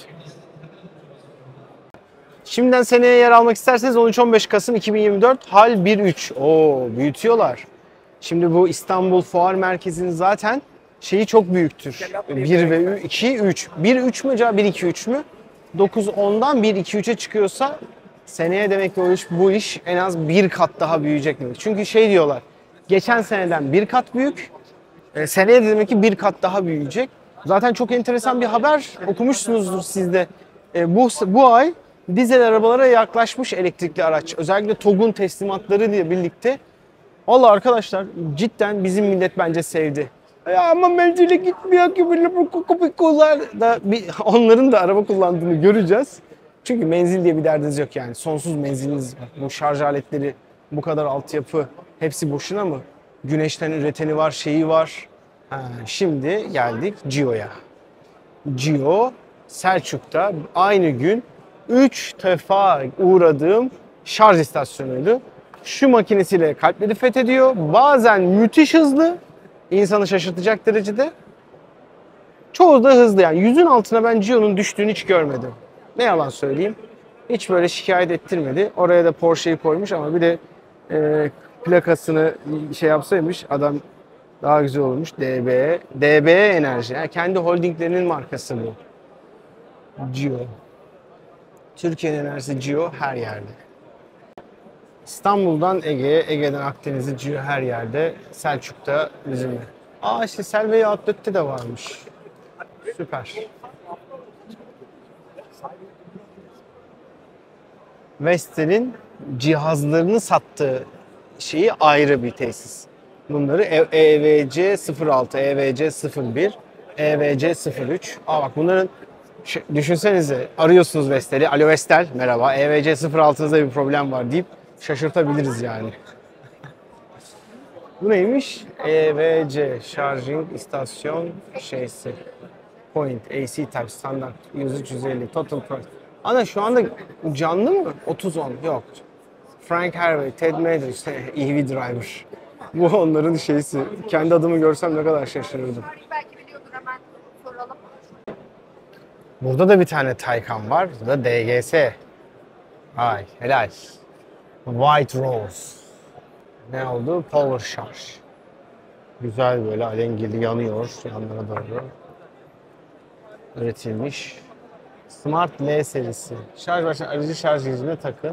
Şimdiden seneye yer almak isterseniz 13-15 Kasım 2024 Hal 1-3. Oo, büyütüyorlar. Şimdi bu İstanbul Fuar Merkezi'nin zaten şeyi çok büyüktür. 1 ve 2, 3. 1-3 mü acaba? 1-2-3 mü? 9-10'dan 1-2-3'e çıkıyorsa seneye demek ki bu iş en az bir kat daha büyüyecek demek. Çünkü şey diyorlar, geçen seneden bir kat büyük, seneye de demek ki bir kat daha büyüyecek. Zaten çok enteresan bir haber okumuşsunuzdur siz de. Bu ay dizel arabalara yaklaşmış elektrikli araç. Özellikle TOG'un teslimatları ile birlikte. Vallahi arkadaşlar cidden bizim millet bence sevdi. Ya ama menzile gitmiyor ki böyle da onların da araba kullandığını göreceğiz. Çünkü menzil diye bir derdiniz yok yani. Sonsuz menziliniz var. Bu şarj aletleri, bu kadar altyapı hepsi boşuna mı? Güneşten üreteni var, şeyi var. Şimdi geldik Gio'ya. Gio Selçuk'ta aynı gün 3 defa uğradığım şarj istasyonuydu. Şu makinesiyle kalpleri fethediyor. Bazen müthiş hızlı, insanı şaşırtacak derecede. Çoğu da hızlı yani. 100'ün altına ben Gio'nun düştüğünü hiç görmedim. Ne yalan söyleyeyim. Hiç böyle şikayet ettirmedi. Oraya da Porsche'yi koymuş ama bir de plakasını şey yapsaymış adam daha güzel olmuş. DB Enerji. Yani kendi holdinglerinin markası bu. Gio. Türkiye'nin enerjisi Gio her yerde. İstanbul'dan Ege'ye, Ege'den Akdeniz'e Gio her yerde. Selçuk'ta bizimle. İşte Selve'yi Outlet'te de varmış. Süper. Vestel'in cihazlarını sattığı şeyi ayrı bir tesis. Bunları EVC 06, EVC 01, EVC 03. Bak bunların düşünsenize arıyorsunuz Vestel'i. Alo Vestel merhaba EVC 06'nızda bir problem var deyip şaşırtabiliriz yani. Bu neymiş? EVC Charging istasyon şeysi. Point AC Type standart 100-350 Total Price. Ana şu anda canlı mı? 30-10 yok. Frank Harvey, Ted Mader işte EV Driver. Bu onların şeysi. Kendi adımı görsem ne kadar şaşırırdım. Belki biliyordur hemen soralım. Burada da bir tane Taycan var. Bu da DGS. Ay helal. White Rose. Ne oldu? Power Charge. Güzel böyle alengili yanıyor yanlara doğru. Üretilmiş. Smart L serisi. Şarj başına aracı şarj cihazına takın.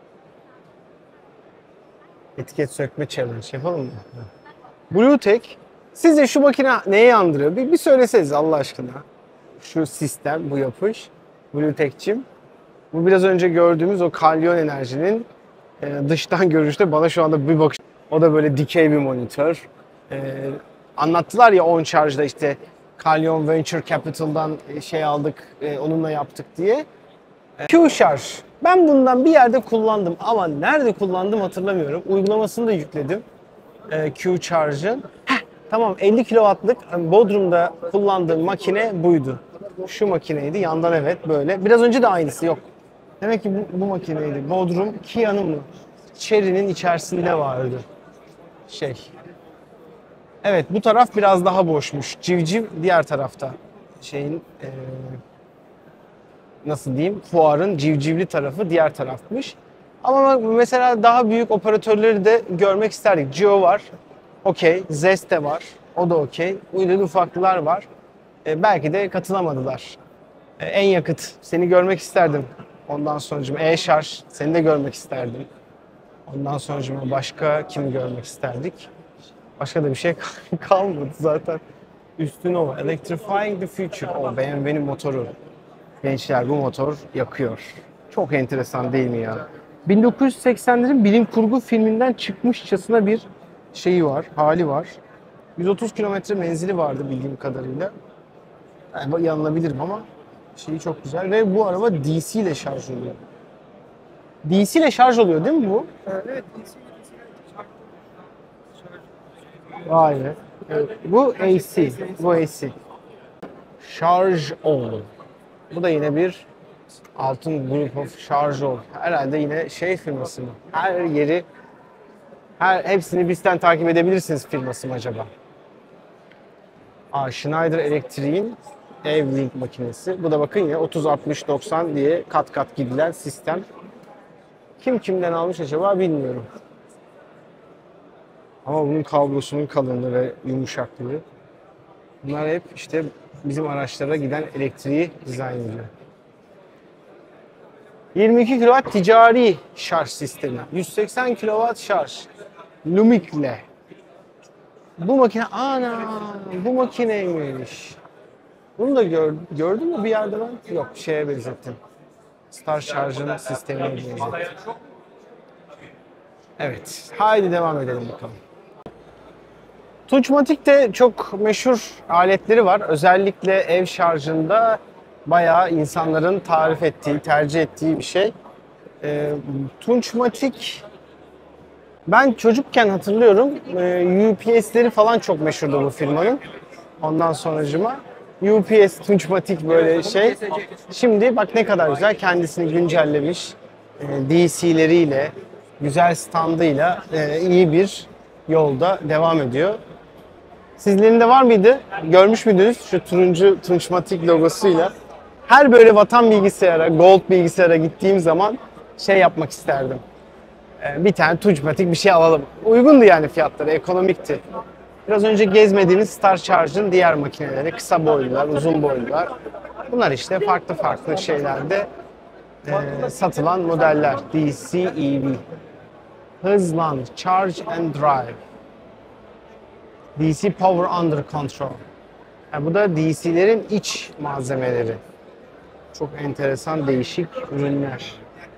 Etiket sökme challenge yapalım mı? Bluetech. Sizce şu makine neye andırıyor? Bir söyleseniz Allah aşkına. Şu sistem, bu yapış. Bluetech'cim. Bu biraz önce gördüğümüz o Kalyon Enerji'nin dıştan görünüşte bana şu anda bir bakış. O da böyle dikey bir monitör. Anlattılar ya On Charge'da işte Kalyon Venture Capital'dan şey aldık, onunla yaptık diye. Q-Charge. Ben bundan bir yerde kullandım ama nerede kullandım hatırlamıyorum. Uygulamasını da yükledim. Q-Charge'ın. Tamam 50 kW'lık Bodrum'da kullandığım makine buydu. Şu makineydi. Yandan evet böyle. Biraz önce de aynısı yok. Demek ki bu makineydi. Bodrum Kia'nın mı? Chery'nin içerisinde vardı. Evet bu taraf biraz daha boşmuş. Civciv diğer tarafta. Nasıl diyeyim? Fuarın civcivli tarafı diğer tarafmış. Ama mesela daha büyük operatörleri de görmek isterdik. Gio var. Okey. Zest de var. O da okey. Uydu ufaklılar var. Belki de katılamadılar. En yakıt. Seni görmek isterdim. Ondan sonucuma E-Şarj. Seni de görmek isterdim. Ondan sonucuma başka kimi görmek isterdik? Başka da bir şey kalmadı zaten. Üstüne o. Electrifying the Future. O BMW'nin motoru. Gençler bu motor yakıyor. Çok enteresan değil mi ya? 1980'lerin bilim kurgu filminden çıkmışçasına bir şeyi var, hali var. 130 kilometre menzili vardı bildiğim kadarıyla. Yani yanılabilirim ama şeyi çok güzel ve bu araba DC ile şarj oluyor. DC ile şarj oluyor değil mi bu? Evet. Vay be. Evet, bu AC. Bu AC. Şarj ol. Bu da yine bir Altın Group of Şarj ol. Herhalde yine şey firması mı? Her yeri, hepsini bizden takip edebilirsiniz firması mı acaba? Schneider Electric'in Ev-Link makinesi. Bu da bakın ya 30-60-90 diye kat kat gidilen sistem. Kim kimden almış acaba bilmiyorum. Ama bunun kablosunun kalınlığı ve yumuşaklığı. Bunlar hep işte bizim araçlara giden elektriği dizayn ediyor. 22 kW ticari şarj sistemi. 180 kW şarj. Lumik'le. Bu makine, bu makineymiş. Bunu da gördün mü bir yerde ben? Yok, şeye benzettim. Star Charge'ın sistemine benzettim. Evet, haydi devam edelim bakalım. Tunçmatik'te çok meşhur aletleri var. Özellikle ev şarjında bayağı insanların tarif ettiği, tercih ettiği bir şey. Tunçmatik, ben çocukken hatırlıyorum UPS'leri falan çok meşhurdu bu firmanın. Ondan sonracıma UPS, Tunçmatik böyle şey. Şimdi bak ne kadar güzel kendisini güncellemiş. DC'leriyle, güzel standıyla iyi bir yolda devam ediyor. Sizlerin de var mıydı? Görmüş müydünüz şu turuncu Tunçmatik logosuyla? Her böyle vatan bilgisayara, gold bilgisayara gittiğim zaman şey yapmak isterdim. Bir tane Tunçmatik bir şey alalım. Uygundu yani fiyatları, ekonomikti. Biraz önce gezmediğimiz Star Charge'ın diğer makineleri, kısa boylular, uzun boylular. Bunlar işte farklı şeylerde satılan modeller. DC EV. Hızlan, Charge and Drive. DC Power Under Control. Yani bu da DC'lerin iç malzemeleri. Çok enteresan, değişik ürünler.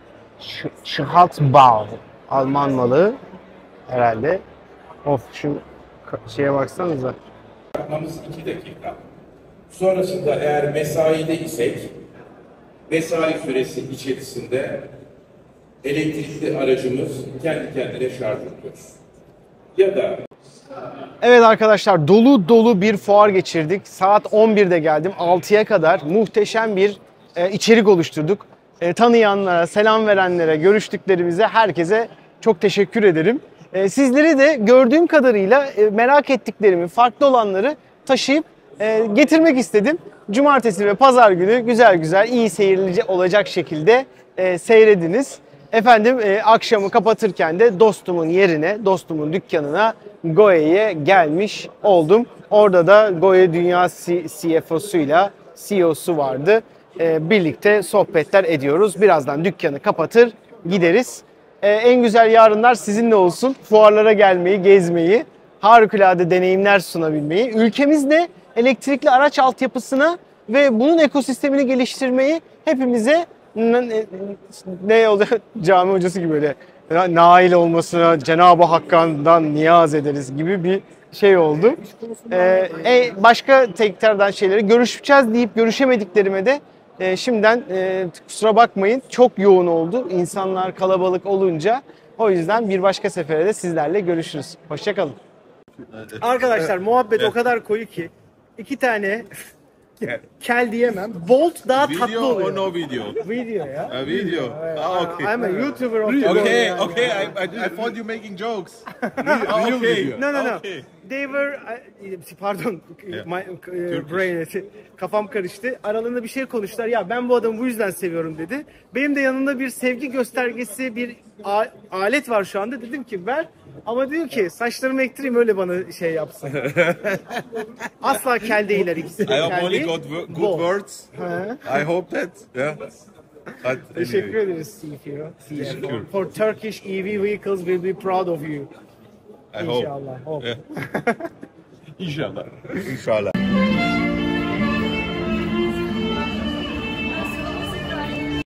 Schwarzbau. Alman malı herhalde. Of şu şeye baksanıza. Yapmamız 2 dakika. Sonrasında eğer mesaide isek, mesai süresi içerisinde elektrikli aracımız kendi kendine şarj oluyor. Ya da evet arkadaşlar, dolu bir fuar geçirdik. Saat 11'de geldim. 6'ya kadar muhteşem bir içerik oluşturduk. Tanıyanlara, selam verenlere, görüştüklerimize, herkese çok teşekkür ederim. Sizleri de gördüğüm kadarıyla merak ettiklerimi, farklı olanları taşıyıp getirmek istedim. Cumartesi ve pazar günü güzel iyi seyirli olacak şekilde seyrediniz. Efendim akşamı kapatırken de dostumun yerine, dostumun dükkanına Goe'ye gelmiş oldum. Orada da Goe Dünya CFO'suyla CEO'su vardı. Birlikte sohbetler ediyoruz. Birazdan dükkanı kapatır gideriz. En güzel yarınlar sizinle olsun. Fuarlara gelmeyi, gezmeyi, harikulade deneyimler sunabilmeyi, ülkemizde elektrikli araç altyapısına ve bunun ekosistemini geliştirmeyi hepimize ne oldu cami hocası gibi böyle nail olmasına Cenab-ı Hakk'tan niyaz ederiz gibi bir şey oldu. Başka tekrardan şeyleri görüşeceğiz deyip görüşemediklerime de şimdiden kusura bakmayın, çok yoğun oldu. İnsanlar kalabalık olunca. O yüzden bir başka sefere de sizlerle görüşürüz. Hoşçakalın. Arkadaşlar muhabbet o kadar koyu ki 2 tane kel diyemem. Bolt daha tatlı oluyor. Video or no video? Video ya. A video. Okay. I'm a YouTuber of Okay. I thought you making jokes. Real video. No. Okay. They were, pardon, brain, kafam karıştı. Aralarında bir şey konuştular. Ya ben bu adamı bu yüzden seviyorum dedi. Benim de yanında bir sevgi göstergesi, bir alet var şu anda. Dedim ki ver. Ama diyor ki saçlarımı ektireyim öyle bana şey yapsın. Asla kel değiller ikisi. I have only got good words. I hope that. Yeah. Teşekkür ederiz CFO. For Turkish EV vehicles will be proud of you. I hope. İnşallah. İnşallah.